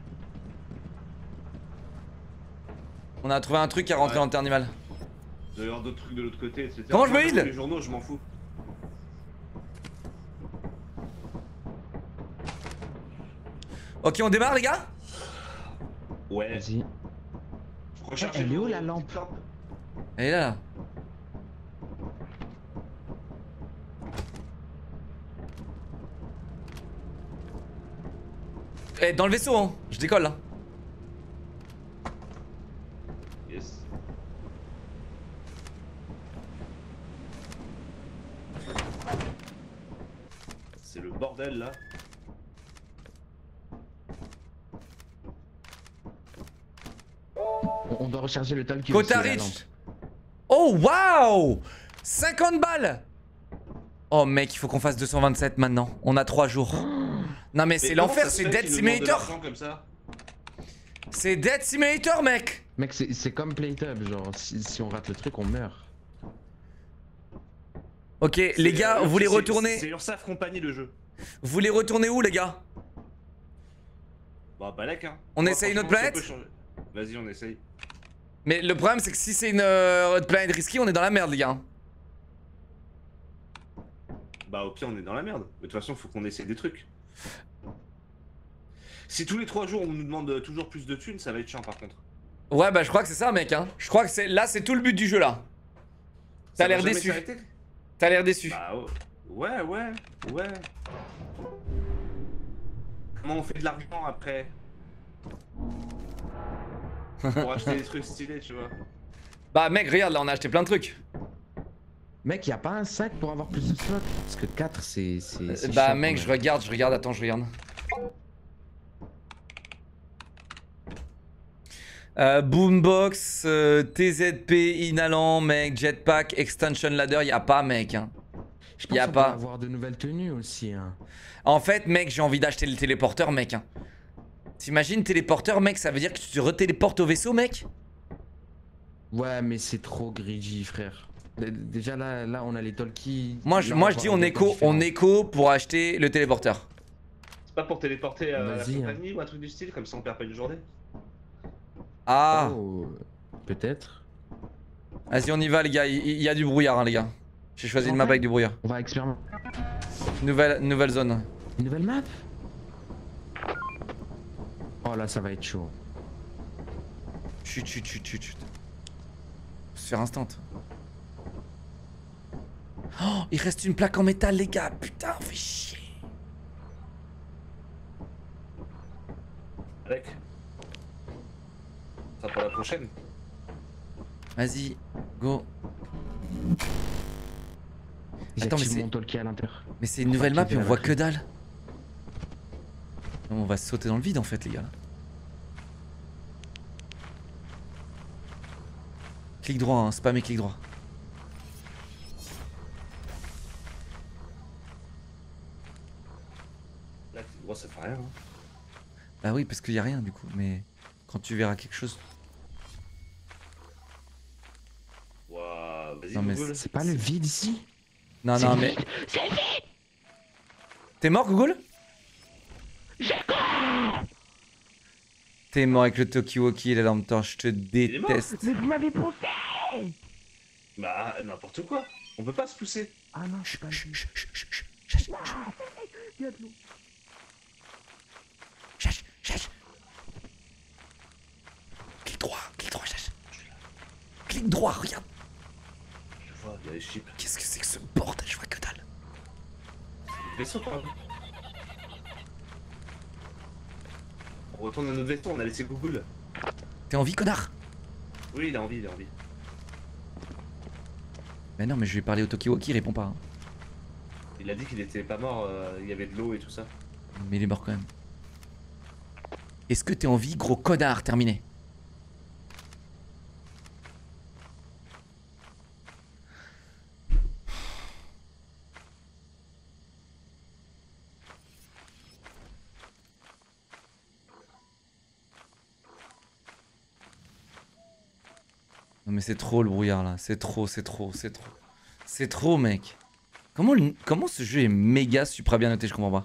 On a trouvé un truc à rentrer dans le terre animal. Il doit y avoir d'autres trucs de l'autre côté, etc. Comment je me heal? Les journaux, je m'en fous. Ok, on démarre les gars? Ouais. Vas-y. Recherchez Elle est où, vos la lampe? petites lampes. Elle est là. Eh, dans le vaisseau, hein. Je décolle là. Yes. C'est le bordel là. On doit recharger le talk. Quota Rich. Oh waouh, 50 balles. Oh mec, il faut qu'on fasse 227 maintenant. On a 3 jours. Non mais c'est l'enfer, c'est Dead Simulator. C'est Dead Simulator, mec. Mec, c'est comme Playtub, genre, si on rate le truc, on meurt. Ok, les gars, vous voulez retourner? C'est Ursaf Compagnie le jeu. Vous voulez retourner où, les gars? Bah, Balek, hein. On essaye une autre planète? Vas-y, on essaye. Mais le problème, c'est que si c'est une planète risquée, on est dans la merde, les gars. Bah, au pire, on est dans la merde. Mais de toute façon, faut qu'on essaye des trucs. Si tous les 3 jours on nous demande toujours plus de thunes, ça va être chiant par contre. Ouais, bah je crois que c'est ça, mec, hein. Je crois que c'est là, c'est tout le but du jeu, là. T'as l'air déçu. T'as l'air déçu. Bah ouais. Comment on fait de l'argent après? Pour acheter des trucs stylés, tu vois. Bah mec, regarde, là on a acheté plein de trucs. Mec, y a pas un sac pour avoir plus de slots? Parce que 4 c'est. Bah chiant, mec, quand je même. regarde, attends, je regarde. Boombox, TZP, inhalant, mec, jetpack, extension ladder, y a pas mec. Hein. Je Y a pense qu'on pas. peut avoir de nouvelles tenues aussi. Hein. En fait, mec, j'ai envie d'acheter le téléporteur, mec. Hein. T'imagines téléporteur, mec, ça veut dire que tu te retéléportes au vaisseau, mec? Ouais, mais c'est trop greedy, frère. Déjà là, on a les talkies. Moi, je dis on écho pour acheter le téléporteur. C'est pas pour téléporter à la Vas-y, compagnie ou un truc du style, comme ça on perd pas une journée. Ah, Oh, peut-être. vas-y, on y va, les gars. Il y a du brouillard, hein, les gars. J'ai choisi une map avec du brouillard. On va expérimenter. Nouvelle zone. Une nouvelle map? Oh là, ça va être chaud. Chut. Faut se faire instant. Oh, il reste une plaque en métal, les gars. Putain, on fait chier. Avec. Ça sera pour la prochaine. Vas-y, go. Attends, mais J'active c'est- mon talkie à l'intérieur. Mais c'est une nouvelle map et on Activer voit la que dalle. Non, on va sauter dans le vide en fait, les gars. Clic droit, hein, spam et clic droit. Là, gros, ça fait rien. Hein. Bah oui, parce qu'il y a rien du coup, mais quand tu verras quelque chose. Waouh, vas-y, Non, mais Google. C'est pas le vide ici? Non, C'est non, le mais. vide. C'est le vide. T'es mort, Google? T'es mort avec le Tokiwoki et la lampe torche, je te est mort. déteste. Mais vous m'avez poussé. Bah, n'importe quoi. On peut pas se pousser. Ah non, je suis pas le vide. Il y a de l'eau. Chach. Clic droit, chach. Clic droit, regarde. Je vois, il y a les chips. Qu'est-ce que c'est que ce bordel? Je vois que dalle. Le vaisseau, pardon. On retourne à notre vaisseau, on a laissé Google. T'es en vie, connard? Oui, il a envie. Mais non, mais je vais parler au Tokiwoki, il répond pas. Hein. Il a dit qu'il était pas mort, il y avait de l'eau et tout ça. Mais il est mort quand même. Est-ce que t'es en vie, gros connard? Terminé. Non mais c'est trop le brouillard là, c'est trop. C'est trop mec. Comment ce jeu est méga supra bien noté, je comprends pas.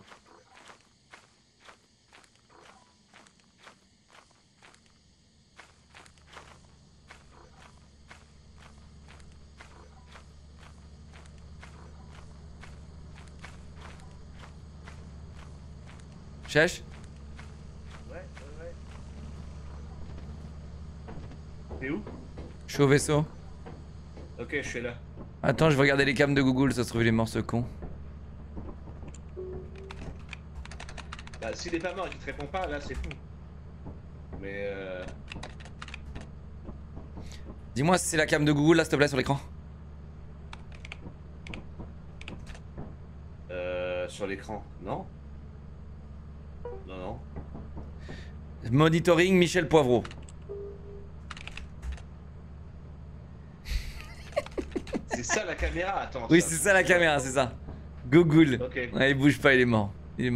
Chèche? Ouais. T'es où? Je suis au vaisseau. Ok, je suis là. Attends, je vais regarder les cams de Google, ça se trouve il est mort ce con. Bah, s'il est pas mort et qu'il te répond pas, là, c'est fou. Mais Dis-moi si c'est la cam de Google là, s'il te plaît, sur l'écran. sur l'écran, non? Non. Monitoring Michel Poivreau. C'est ça la caméra, attends. Oui, c'est ça la caméra, c'est ça. Google. Ok. Ouais, il bouge pas, il est mort.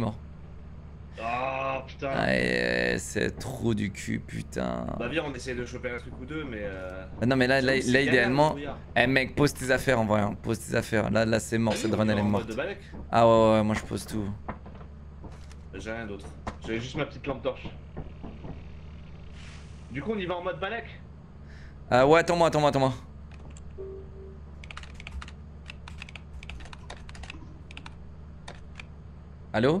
Oh putain. Ouais, c'est trop du cul, putain. Bah viens, on essaie de choper un truc ou deux, mais Ah non, mais là c'est galère, idéalement. le brouillard. Eh mec, pose tes affaires en vrai, hein. Pose tes affaires. Là c'est mort, cette run elle est En mode morte. de balèque. Ah ouais, moi je pose tout. J'ai rien d'autre. J'avais juste ma petite lampe torche. Du coup, on y va en mode balèque. Ah ouais, attends-moi. Allô?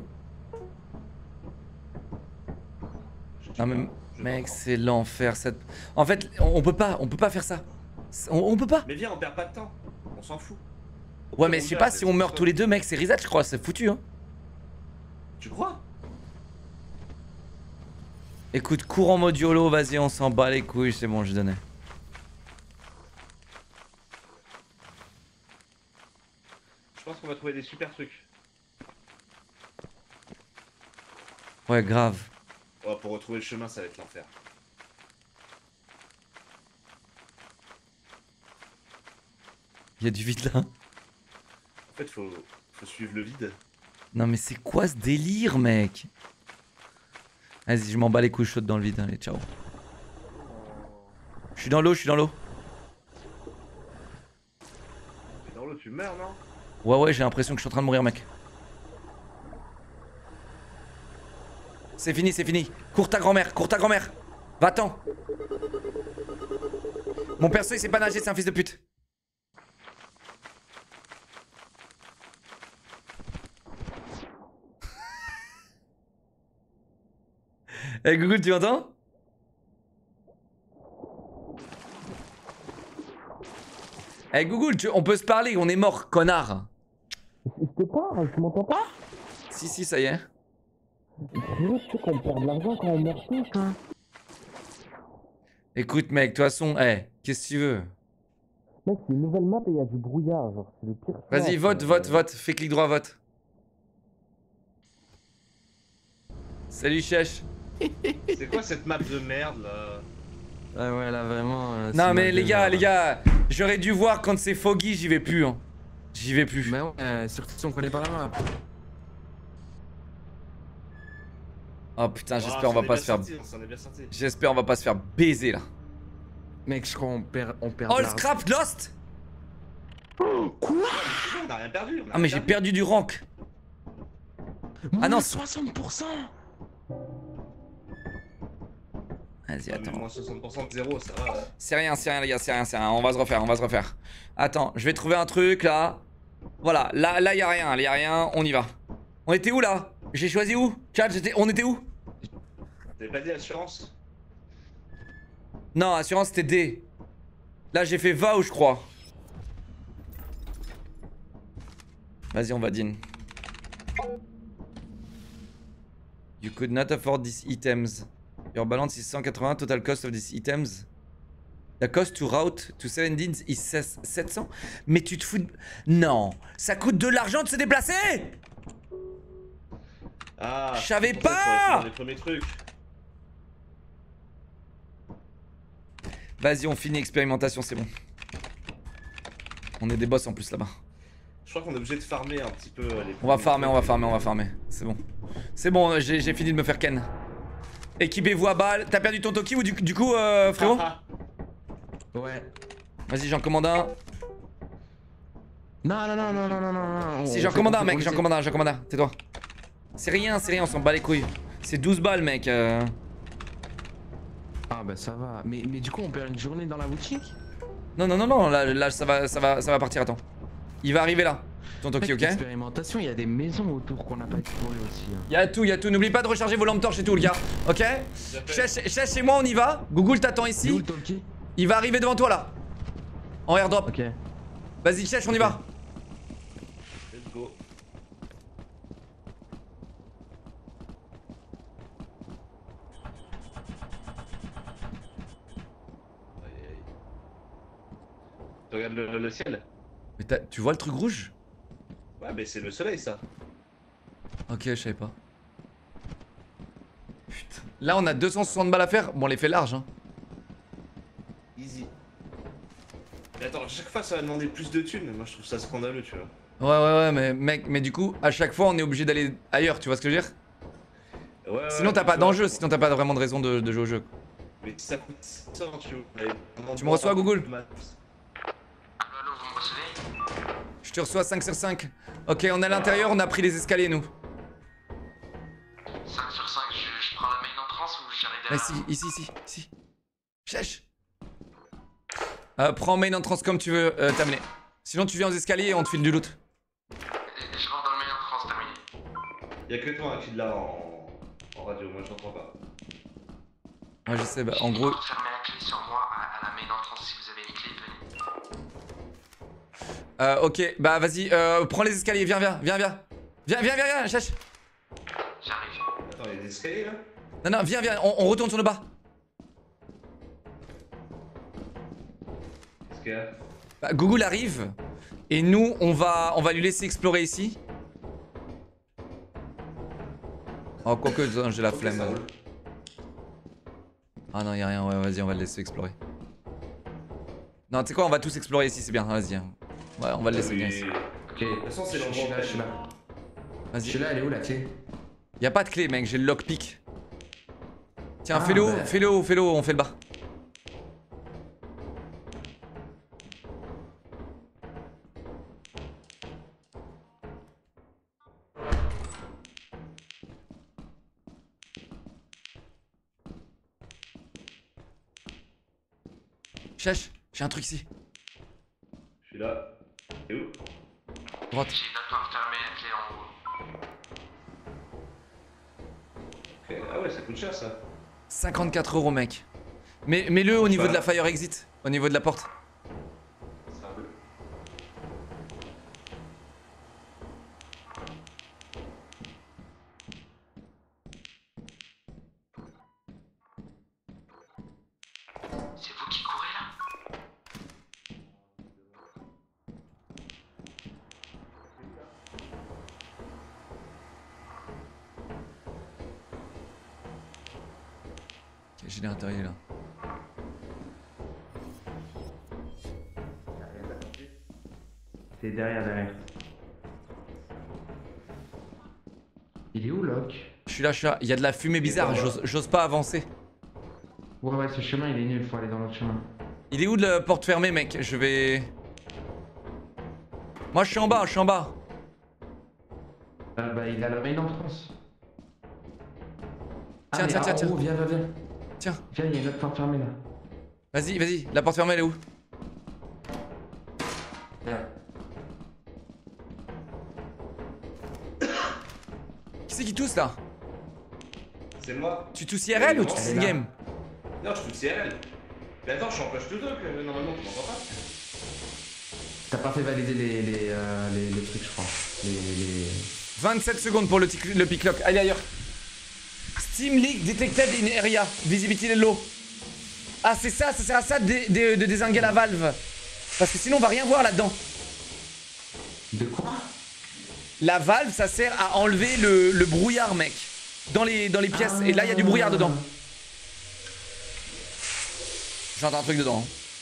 Non mais mec, c'est l'enfer cette. En fait, on peut pas faire ça. On peut pas. Mais viens, on perd pas de temps. On s'en fout. Ouais, mais je sais pas si on meurt tous les deux, mec, c'est reset, je crois, c'est foutu, hein. Tu crois? Écoute, cours en mode YOLO, vas-y, on s'en bat les couilles, c'est bon, je donnais. trouver des super trucs. Ouais, grave. Oh, pour retrouver le chemin, ça va être l'enfer. Il y a du vide là. En fait, faut suivre le vide. Non mais c'est quoi ce délire, mec? Vas-y, je m'en bats les couilles, chaudes dans le vide. Allez, ciao. Je suis dans l'eau, je suis dans l'eau. Mais dans l'eau, tu meurs, non? Ouais, j'ai l'impression que je suis en train de mourir, mec. C'est fini, c'est fini. Cours ta grand-mère, cours ta grand-mère. Va-t'en. Mon perso, il sait pas nager, c'est un fils de pute. Eh hey, Google, tu m'entends? Eh hey, Google, on peut se parler, on est mort, connard. Je te parle, tu m'entends pas? Si, ça y est. Tu sais qu'on perd de l'argent quand on meurt tous, hein. Écoute, mec, de toute façon, qu'est-ce que tu veux? Mec, c'est une nouvelle map et il y a du brouillard, genre, c'est le pire. Vas-y, vote. Fais clic droit, vote. Salut, Chèche. C'est quoi cette map de merde là? Ah ouais, là vraiment. Non, mais les gars, j'aurais dû voir quand c'est foggy, j'y vais plus, hein. J'y vais plus. Mais ouais, surtout si on connaît pas la map. Oh putain, j'espère on va pas se faire. J'espère on va pas se faire baiser là. Mec, je crois on perd. Oh, le scrap lost. Quoi? On a rien perdu. Ah, mais j'ai perdu du rank. Ah non, 60%. Vas-y, attends. Moins 60% de 0, ça va. C'est rien, les gars, c'est rien. On va se refaire. Attends, je vais trouver un truc là. Voilà, là y a rien, on y va. On était où là? J'ai choisi où? Chat, on était où? T'avais pas dit assurance? Non, assurance c'était D. Là j'ai fait VAO je crois. Vas-y, on va din. You could not afford these items. Your balance is 180, total cost of these items. The cost to route to 7 dins is 700. Mais tu te fous de... Non, ça coûte de l'argent de se déplacer. Ah, je savais pas. Les premiers trucs. Vas-y, on finit expérimentation, c'est bon. On est des boss en plus là-bas. Je crois qu'on est obligé de farmer un petit peu les... On va farmer. C'est bon. C'est bon, j'ai fini de me faire ken. Équipez-vous à balle. T'as perdu ton Toki ou du coup, frérot? Ouais. Vas-y, j'en commande un. Non. Si, j'en commande un, mec, j'en commande un. Tais-toi. C'est rien, on s'en bat les couilles. C'est 12 balles, mec. Ah bah ça va. Mais du coup, on perd une journée dans la boutique? Non, là ça va partir, attends. Il va arriver là, ton Toki, ok? Expérimentation, il y a des maisons autour qu'on n'a pas explorées aussi. Hein. Il y a tout. N'oublie pas de recharger vos lampes torches et tout, le gars. Ok? Cherche chez moi, on y va. Google t'attend ici. Où, Toki? Il va arriver devant toi là. En airdrop. Ok. Vas-y, cherche, on y va. Let's go. Tu regardes le ciel? Mais tu vois le truc rouge? Ouais, mais c'est le soleil ça. Ok, je savais pas. Putain. Là, on a 260 balles à faire. Bon, on les fait large, hein. Easy. Mais attends, à chaque fois ça va demander plus de thunes. Moi je trouve ça scandaleux, tu vois. Ouais, mais mec, mais du coup, à chaque fois, on est obligé d'aller ailleurs, tu vois ce que je veux dire? Ouais, sinon, t'as pas d'enjeu, sinon t'as pas vraiment de raison de jouer au jeu. Mais ça coûte 100, tu vois. Tu me reçois, Google? Allô, vous me recevez? Je te reçois 5 sur 5. Ok, on est à l'intérieur, on a pris les escaliers, nous. 5 sur 5, je prends la main entrance ou j'arrive derrière? Ici. Cherche. Prends main entrance comme tu veux, terminé. Sinon, tu viens aux escaliers et on te file du loot. Je rentre dans le main entrance, terminé. Y'a que toi qui l'a en radio, moi je l'entends pas. Ouais, je sais, bah en gros. Fermez la clé sur moi à la main entrance si vous avez une clé, venez. Ok, bah vas-y, prends les escaliers, viens, cherche. J'arrive. Attends, y'a des escaliers là? Non, viens, on retourne sur le bas. Qu'est-ce qu'il y a? Bah, Google arrive. Et nous, on va lui laisser explorer ici. Oh, quoique, j'ai la Ok, flemme. ça roule. Ah non, y'a rien, ouais, vas-y, on va le laisser explorer. Non, tu sais quoi, on va tous explorer ici, c'est bien, vas-y. Hein. Ouais, on va le laisser bien ici. Ok, De toute façon, c'est je suis l'endroit. là, je suis là. Je suis Vas-y. là, elle est où la clé? Y'a pas de clé, mec, j'ai le lockpick. Tiens, Ah, fais-le, bah. fais-le, on fait le bas. Chèche, j'ai un truc ici. Je suis là. Et où? Droite. J'ai une autre porte fermée, la clé en haut. Ok. Ah ouais, ça coûte cher ça. 54 €, mec. Mais mets-le au niveau de la fire exit, au niveau de la porte. Ça roule. C'est vous qui courez là? Ok, générateur il est là. C'est derrière. Il est où, Locke? Je suis là, il y a de la fumée bizarre, j'ose pas avancer. Ouais, ce chemin il est nul, faut aller dans l'autre chemin. Il est où de la porte fermée, mec? Je vais... Moi je suis en bas, Bah, il a la main entrance. Tiens, mais tiens, en tiens. haut, viens. Tiens, Viens, il y a une autre porte fermée là. vas-y, la porte fermée elle est où? Viens. Qui c'est qui tousse là? C'est moi. Tu tousses IRL ou tu tousses Elle est là. in-game? Non, je touche CRL. Mais attends, je suis en page 2 que normalement tu m'entends pas. T'as pas fait valider les trucs, je crois. Les... 27 secondes pour le picklock. Allez ailleurs. Steam leak detected in area. Visibility low. Ah c'est ça sert à ça de dézinguer la valve. Parce que sinon on va rien voir là-dedans. De quoi? La valve ça sert à enlever le brouillard mec. Dans les pièces. Et là il y a du brouillard dedans. J'entends un truc dedans.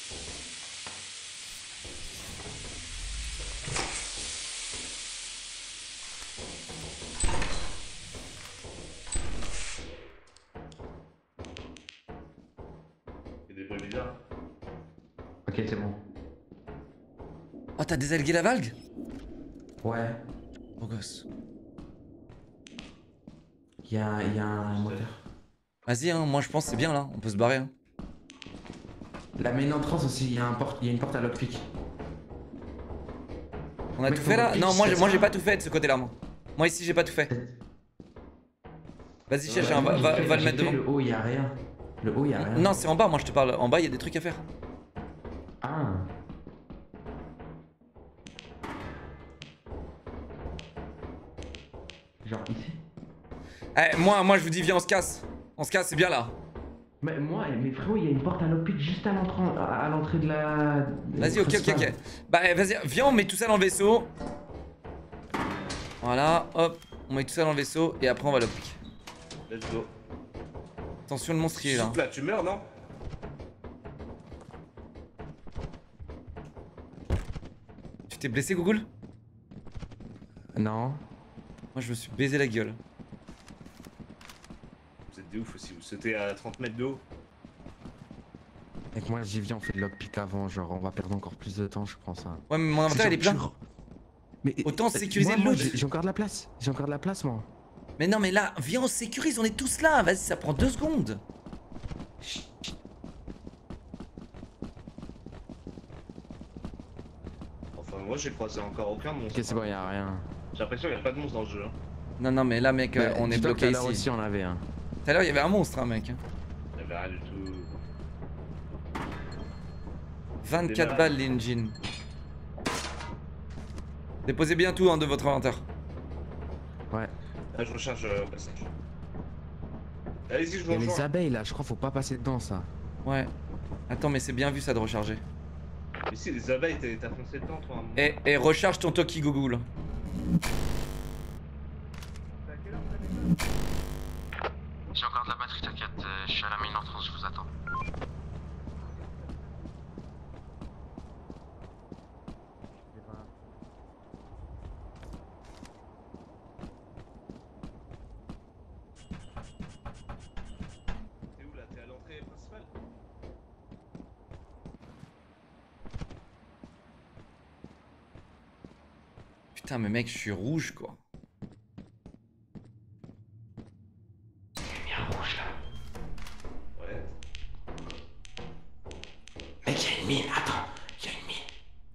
Il y a des bruits bizarres. Ok, c'est bon. Oh t'as désalgué la valve? Ouais, Beau gosse. il y a un moteur. Vas-y hein, moi je pense que c'est bien là. On peut se barrer hein. La main entrance aussi, il y a une porte à lockpick. On a Mais tout faut fait là? pitch, Non moi c'est j'ai ça. pas tout fait de ce côté là moi. Moi ici j'ai pas tout fait. Vas-y cherche, hein, va le mettre devant. Le haut, il y a rien. Le haut, il y a rien. Non c'est en bas moi je te parle. En bas il y a des trucs à faire. Ah. Genre ici. Eh moi je vous dis viens on se casse. On se casse c'est bien là. Mais frérot, il y a une porte à lockpick juste à l'entrée de la... Vas-y ok. Bah vas-y viens on met tout ça dans le vaisseau. Voilà hop. On met tout ça dans le vaisseau et après on va l'oppic. Let's go. Attention le monstre il est là. Là, tu meurs, non? Tu t'es blessé Google? Non. Moi je me suis baisé la gueule. Vous êtes des ouf aussi, vous sautez à 30 mètres de haut. Avec moi j'y viens, on fait le lockpick avant, genre on va perdre encore plus de temps je pense. Hein. Ouais mais mon inventaire il est plein. Mais Autant sécuriser le moi, loot. j'ai encore de la place. J'ai encore de la place moi. Mais non mais là viens on sécurise, on est tous là. Vas-y ça prend 2 secondes. Enfin, moi j'ai croisé encore aucun monstre. Ok c'est bon, y'a rien. J'ai l'impression qu'il n'y a pas de monstre dans le jeu. Hein. Non mais là mec Bah, on est dis-toi bloqué que tout à l'heure ici. aussi on avait un. Tout à l'heure il y avait un monstre hein mec. Il n'y avait rien du tout. 24 balles l'engine. Déposez bien tout hein, de votre inventaire. Ouais. Là, je recharge au passage. Allez-y, je vous Y'a les rejoins. abeilles là, je crois faut pas passer dedans ça. Ouais. Attends mais c'est bien vu ça de recharger. Ici, les abeilles, t'as foncé dedans, toi. Et recharge ton Toki Google. J'ai encore de la batterie, t'inquiète. Je suis à la mine en France, je vous attends. T'es où là? T'es à l'entrée principale? Putain, mais mec, je suis rouge quoi. Ouais. Mec, y'a une mine, attends, y'a une mine.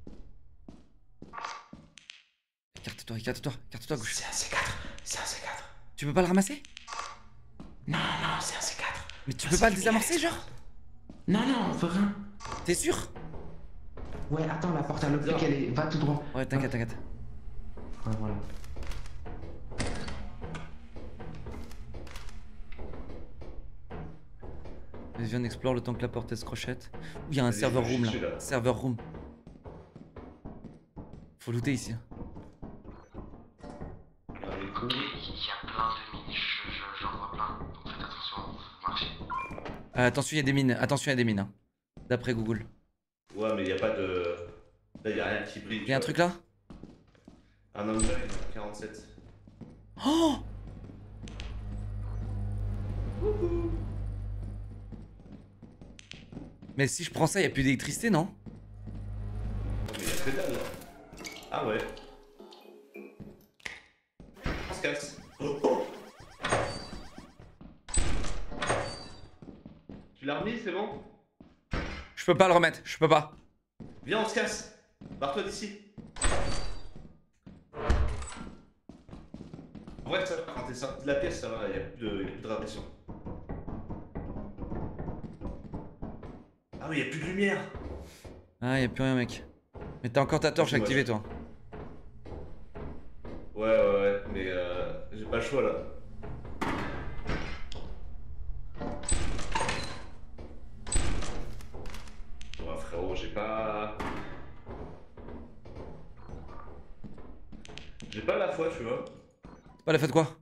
Écarte-toi, écarte-toi, écarte-toi à gauche. C'est un C4, c'est un C4. Tu peux pas le ramasser? Non, non, c'est un C4. Mais tu peux pas le désamorcer, genre? Non, non, on fait rien. T'es sûr? Ouais, attends, la porte à l'optique, elle est. Va tout droit. Ouais, t'inquiète, t'inquiète. Ouais, voilà. Vas-y, viens, on explore le temps que la porte elle se crochette. Il y a un Vas-y, serveur room je suis là. là. Serveur room. Faut looter ici. Ah, les Ok, coups. il y a plein de mines, j'en vois plein. Donc faites attention, marchez. Attention, il y a des mines. Attention, il y a des mines. Hein. D'après Google. Ouais, mais y a pas de. Là, y a rien qui brille. Il y a un truc là? Un homme jeune, 47. Oh! Mais si je prends ça, il y a plus d'électricité, non? Oh, mais y a que dalle là. Ah ouais. On se casse. Oh, oh. Tu l'as remis, c'est bon? Je peux pas le remettre, je peux pas. Viens, on se casse. Barre-toi d'ici. En vrai, ça va, quand t'es sorti de la pièce, ça va, y a plus de radiation. Ah oui, y a plus de lumière. Ah, y a plus rien, mec. Mais t'as encore ta torche Ouais. activée, toi. Ouais, mais j'ai pas le choix là. Ouais, frérot, j'ai pas la foi, tu vois. Pas la fête quoi?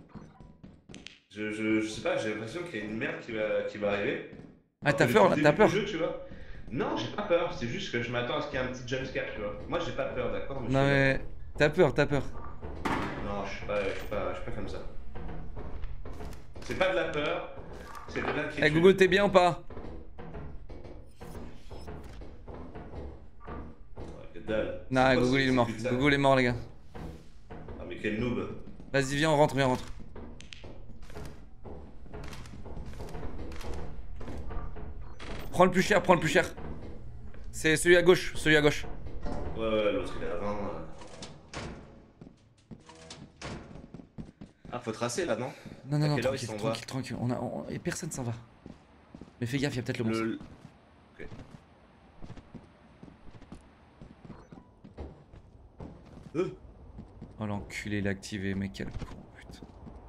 Je sais pas, j'ai l'impression qu'il y a une merde qui va arriver. Ah, t'as Depuis peur le là, début t'as du peur? jeu, tu vois. Non, j'ai pas peur, c'est juste que je m'attends à ce qu'il y ait un petit jumpscare, tu vois. Moi, j'ai pas peur, d'accord, monsieur? Non, mais. T'as peur, t'as peur. Non, je suis pas comme ça. C'est pas de la peur, c'est de l'inquiétude. Eh, Google, t'es bien ou pas? Que dalle. Non, C'est quoi Google ce- il est ce mort. putain Google est mort, les gars. Ah, mais quel noob. Vas-y, viens, on rentre, viens, on rentre. Prends le plus cher, prends le plus cher. C'est celui à gauche, celui à gauche. Ouais, l'autre il est à 20. Ah, faut tracer là, non? Non, non, À non, quelle heure tranquille, ils s'en tranquille, tranquille. Et personne s'en va. Mais fais gaffe, il y a peut-être le monstre. Ok. Oh l'enculé, il est activé, mais quel con, putain.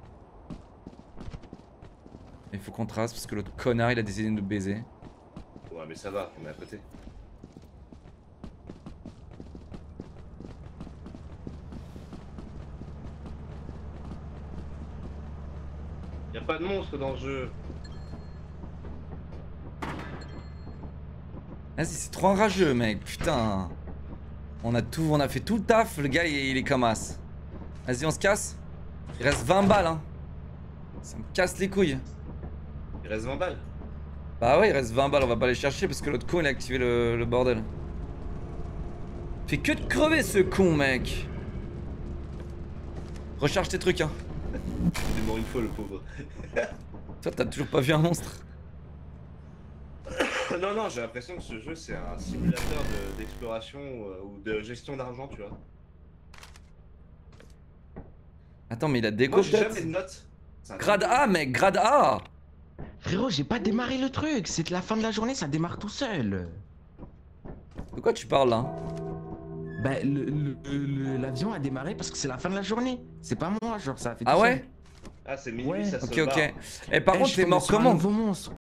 Il faut qu'on trace parce que l'autre connard il a décidé de nous baiser. Ouais, mais ça va, on est à côté. Y'a pas de monstre dans le jeu. Vas-y, c'est trop enrageux, mec, putain. On a fait tout le taf, le gars il est comme as. Vas-y, on se casse. Il reste 20 balles, hein. Ça me casse les couilles. Il reste 20 balles. Bah ouais, il reste 20 balles, on va pas les chercher parce que l'autre con il a activé le bordel. Fait que de crever ce con, mec. Recharge tes trucs, hein. Il est mort une fois, le pauvre. Toi, t'as toujours pas vu un monstre? Non, j'ai l'impression que ce jeu c'est un simulateur d'exploration ou de gestion d'argent, tu vois. Attends, mais il a des Moi, j'ai codes. jamais de notes. C'est un Grade A, mec, grade A. Frérot, j'ai pas démarré le truc. C'est la fin de la journée, ça démarre tout seul. De quoi tu parles là? Bah, l'avion a démarré parce que c'est la fin de la journée. C'est pas moi, genre ça a fait Ah tout ouais? seul. Ah, c'est minuit, Ouais. ça se Ok, ok. barre. Et par Eh, contre, je t'es tombe mort sur un comment? nouveau monstre.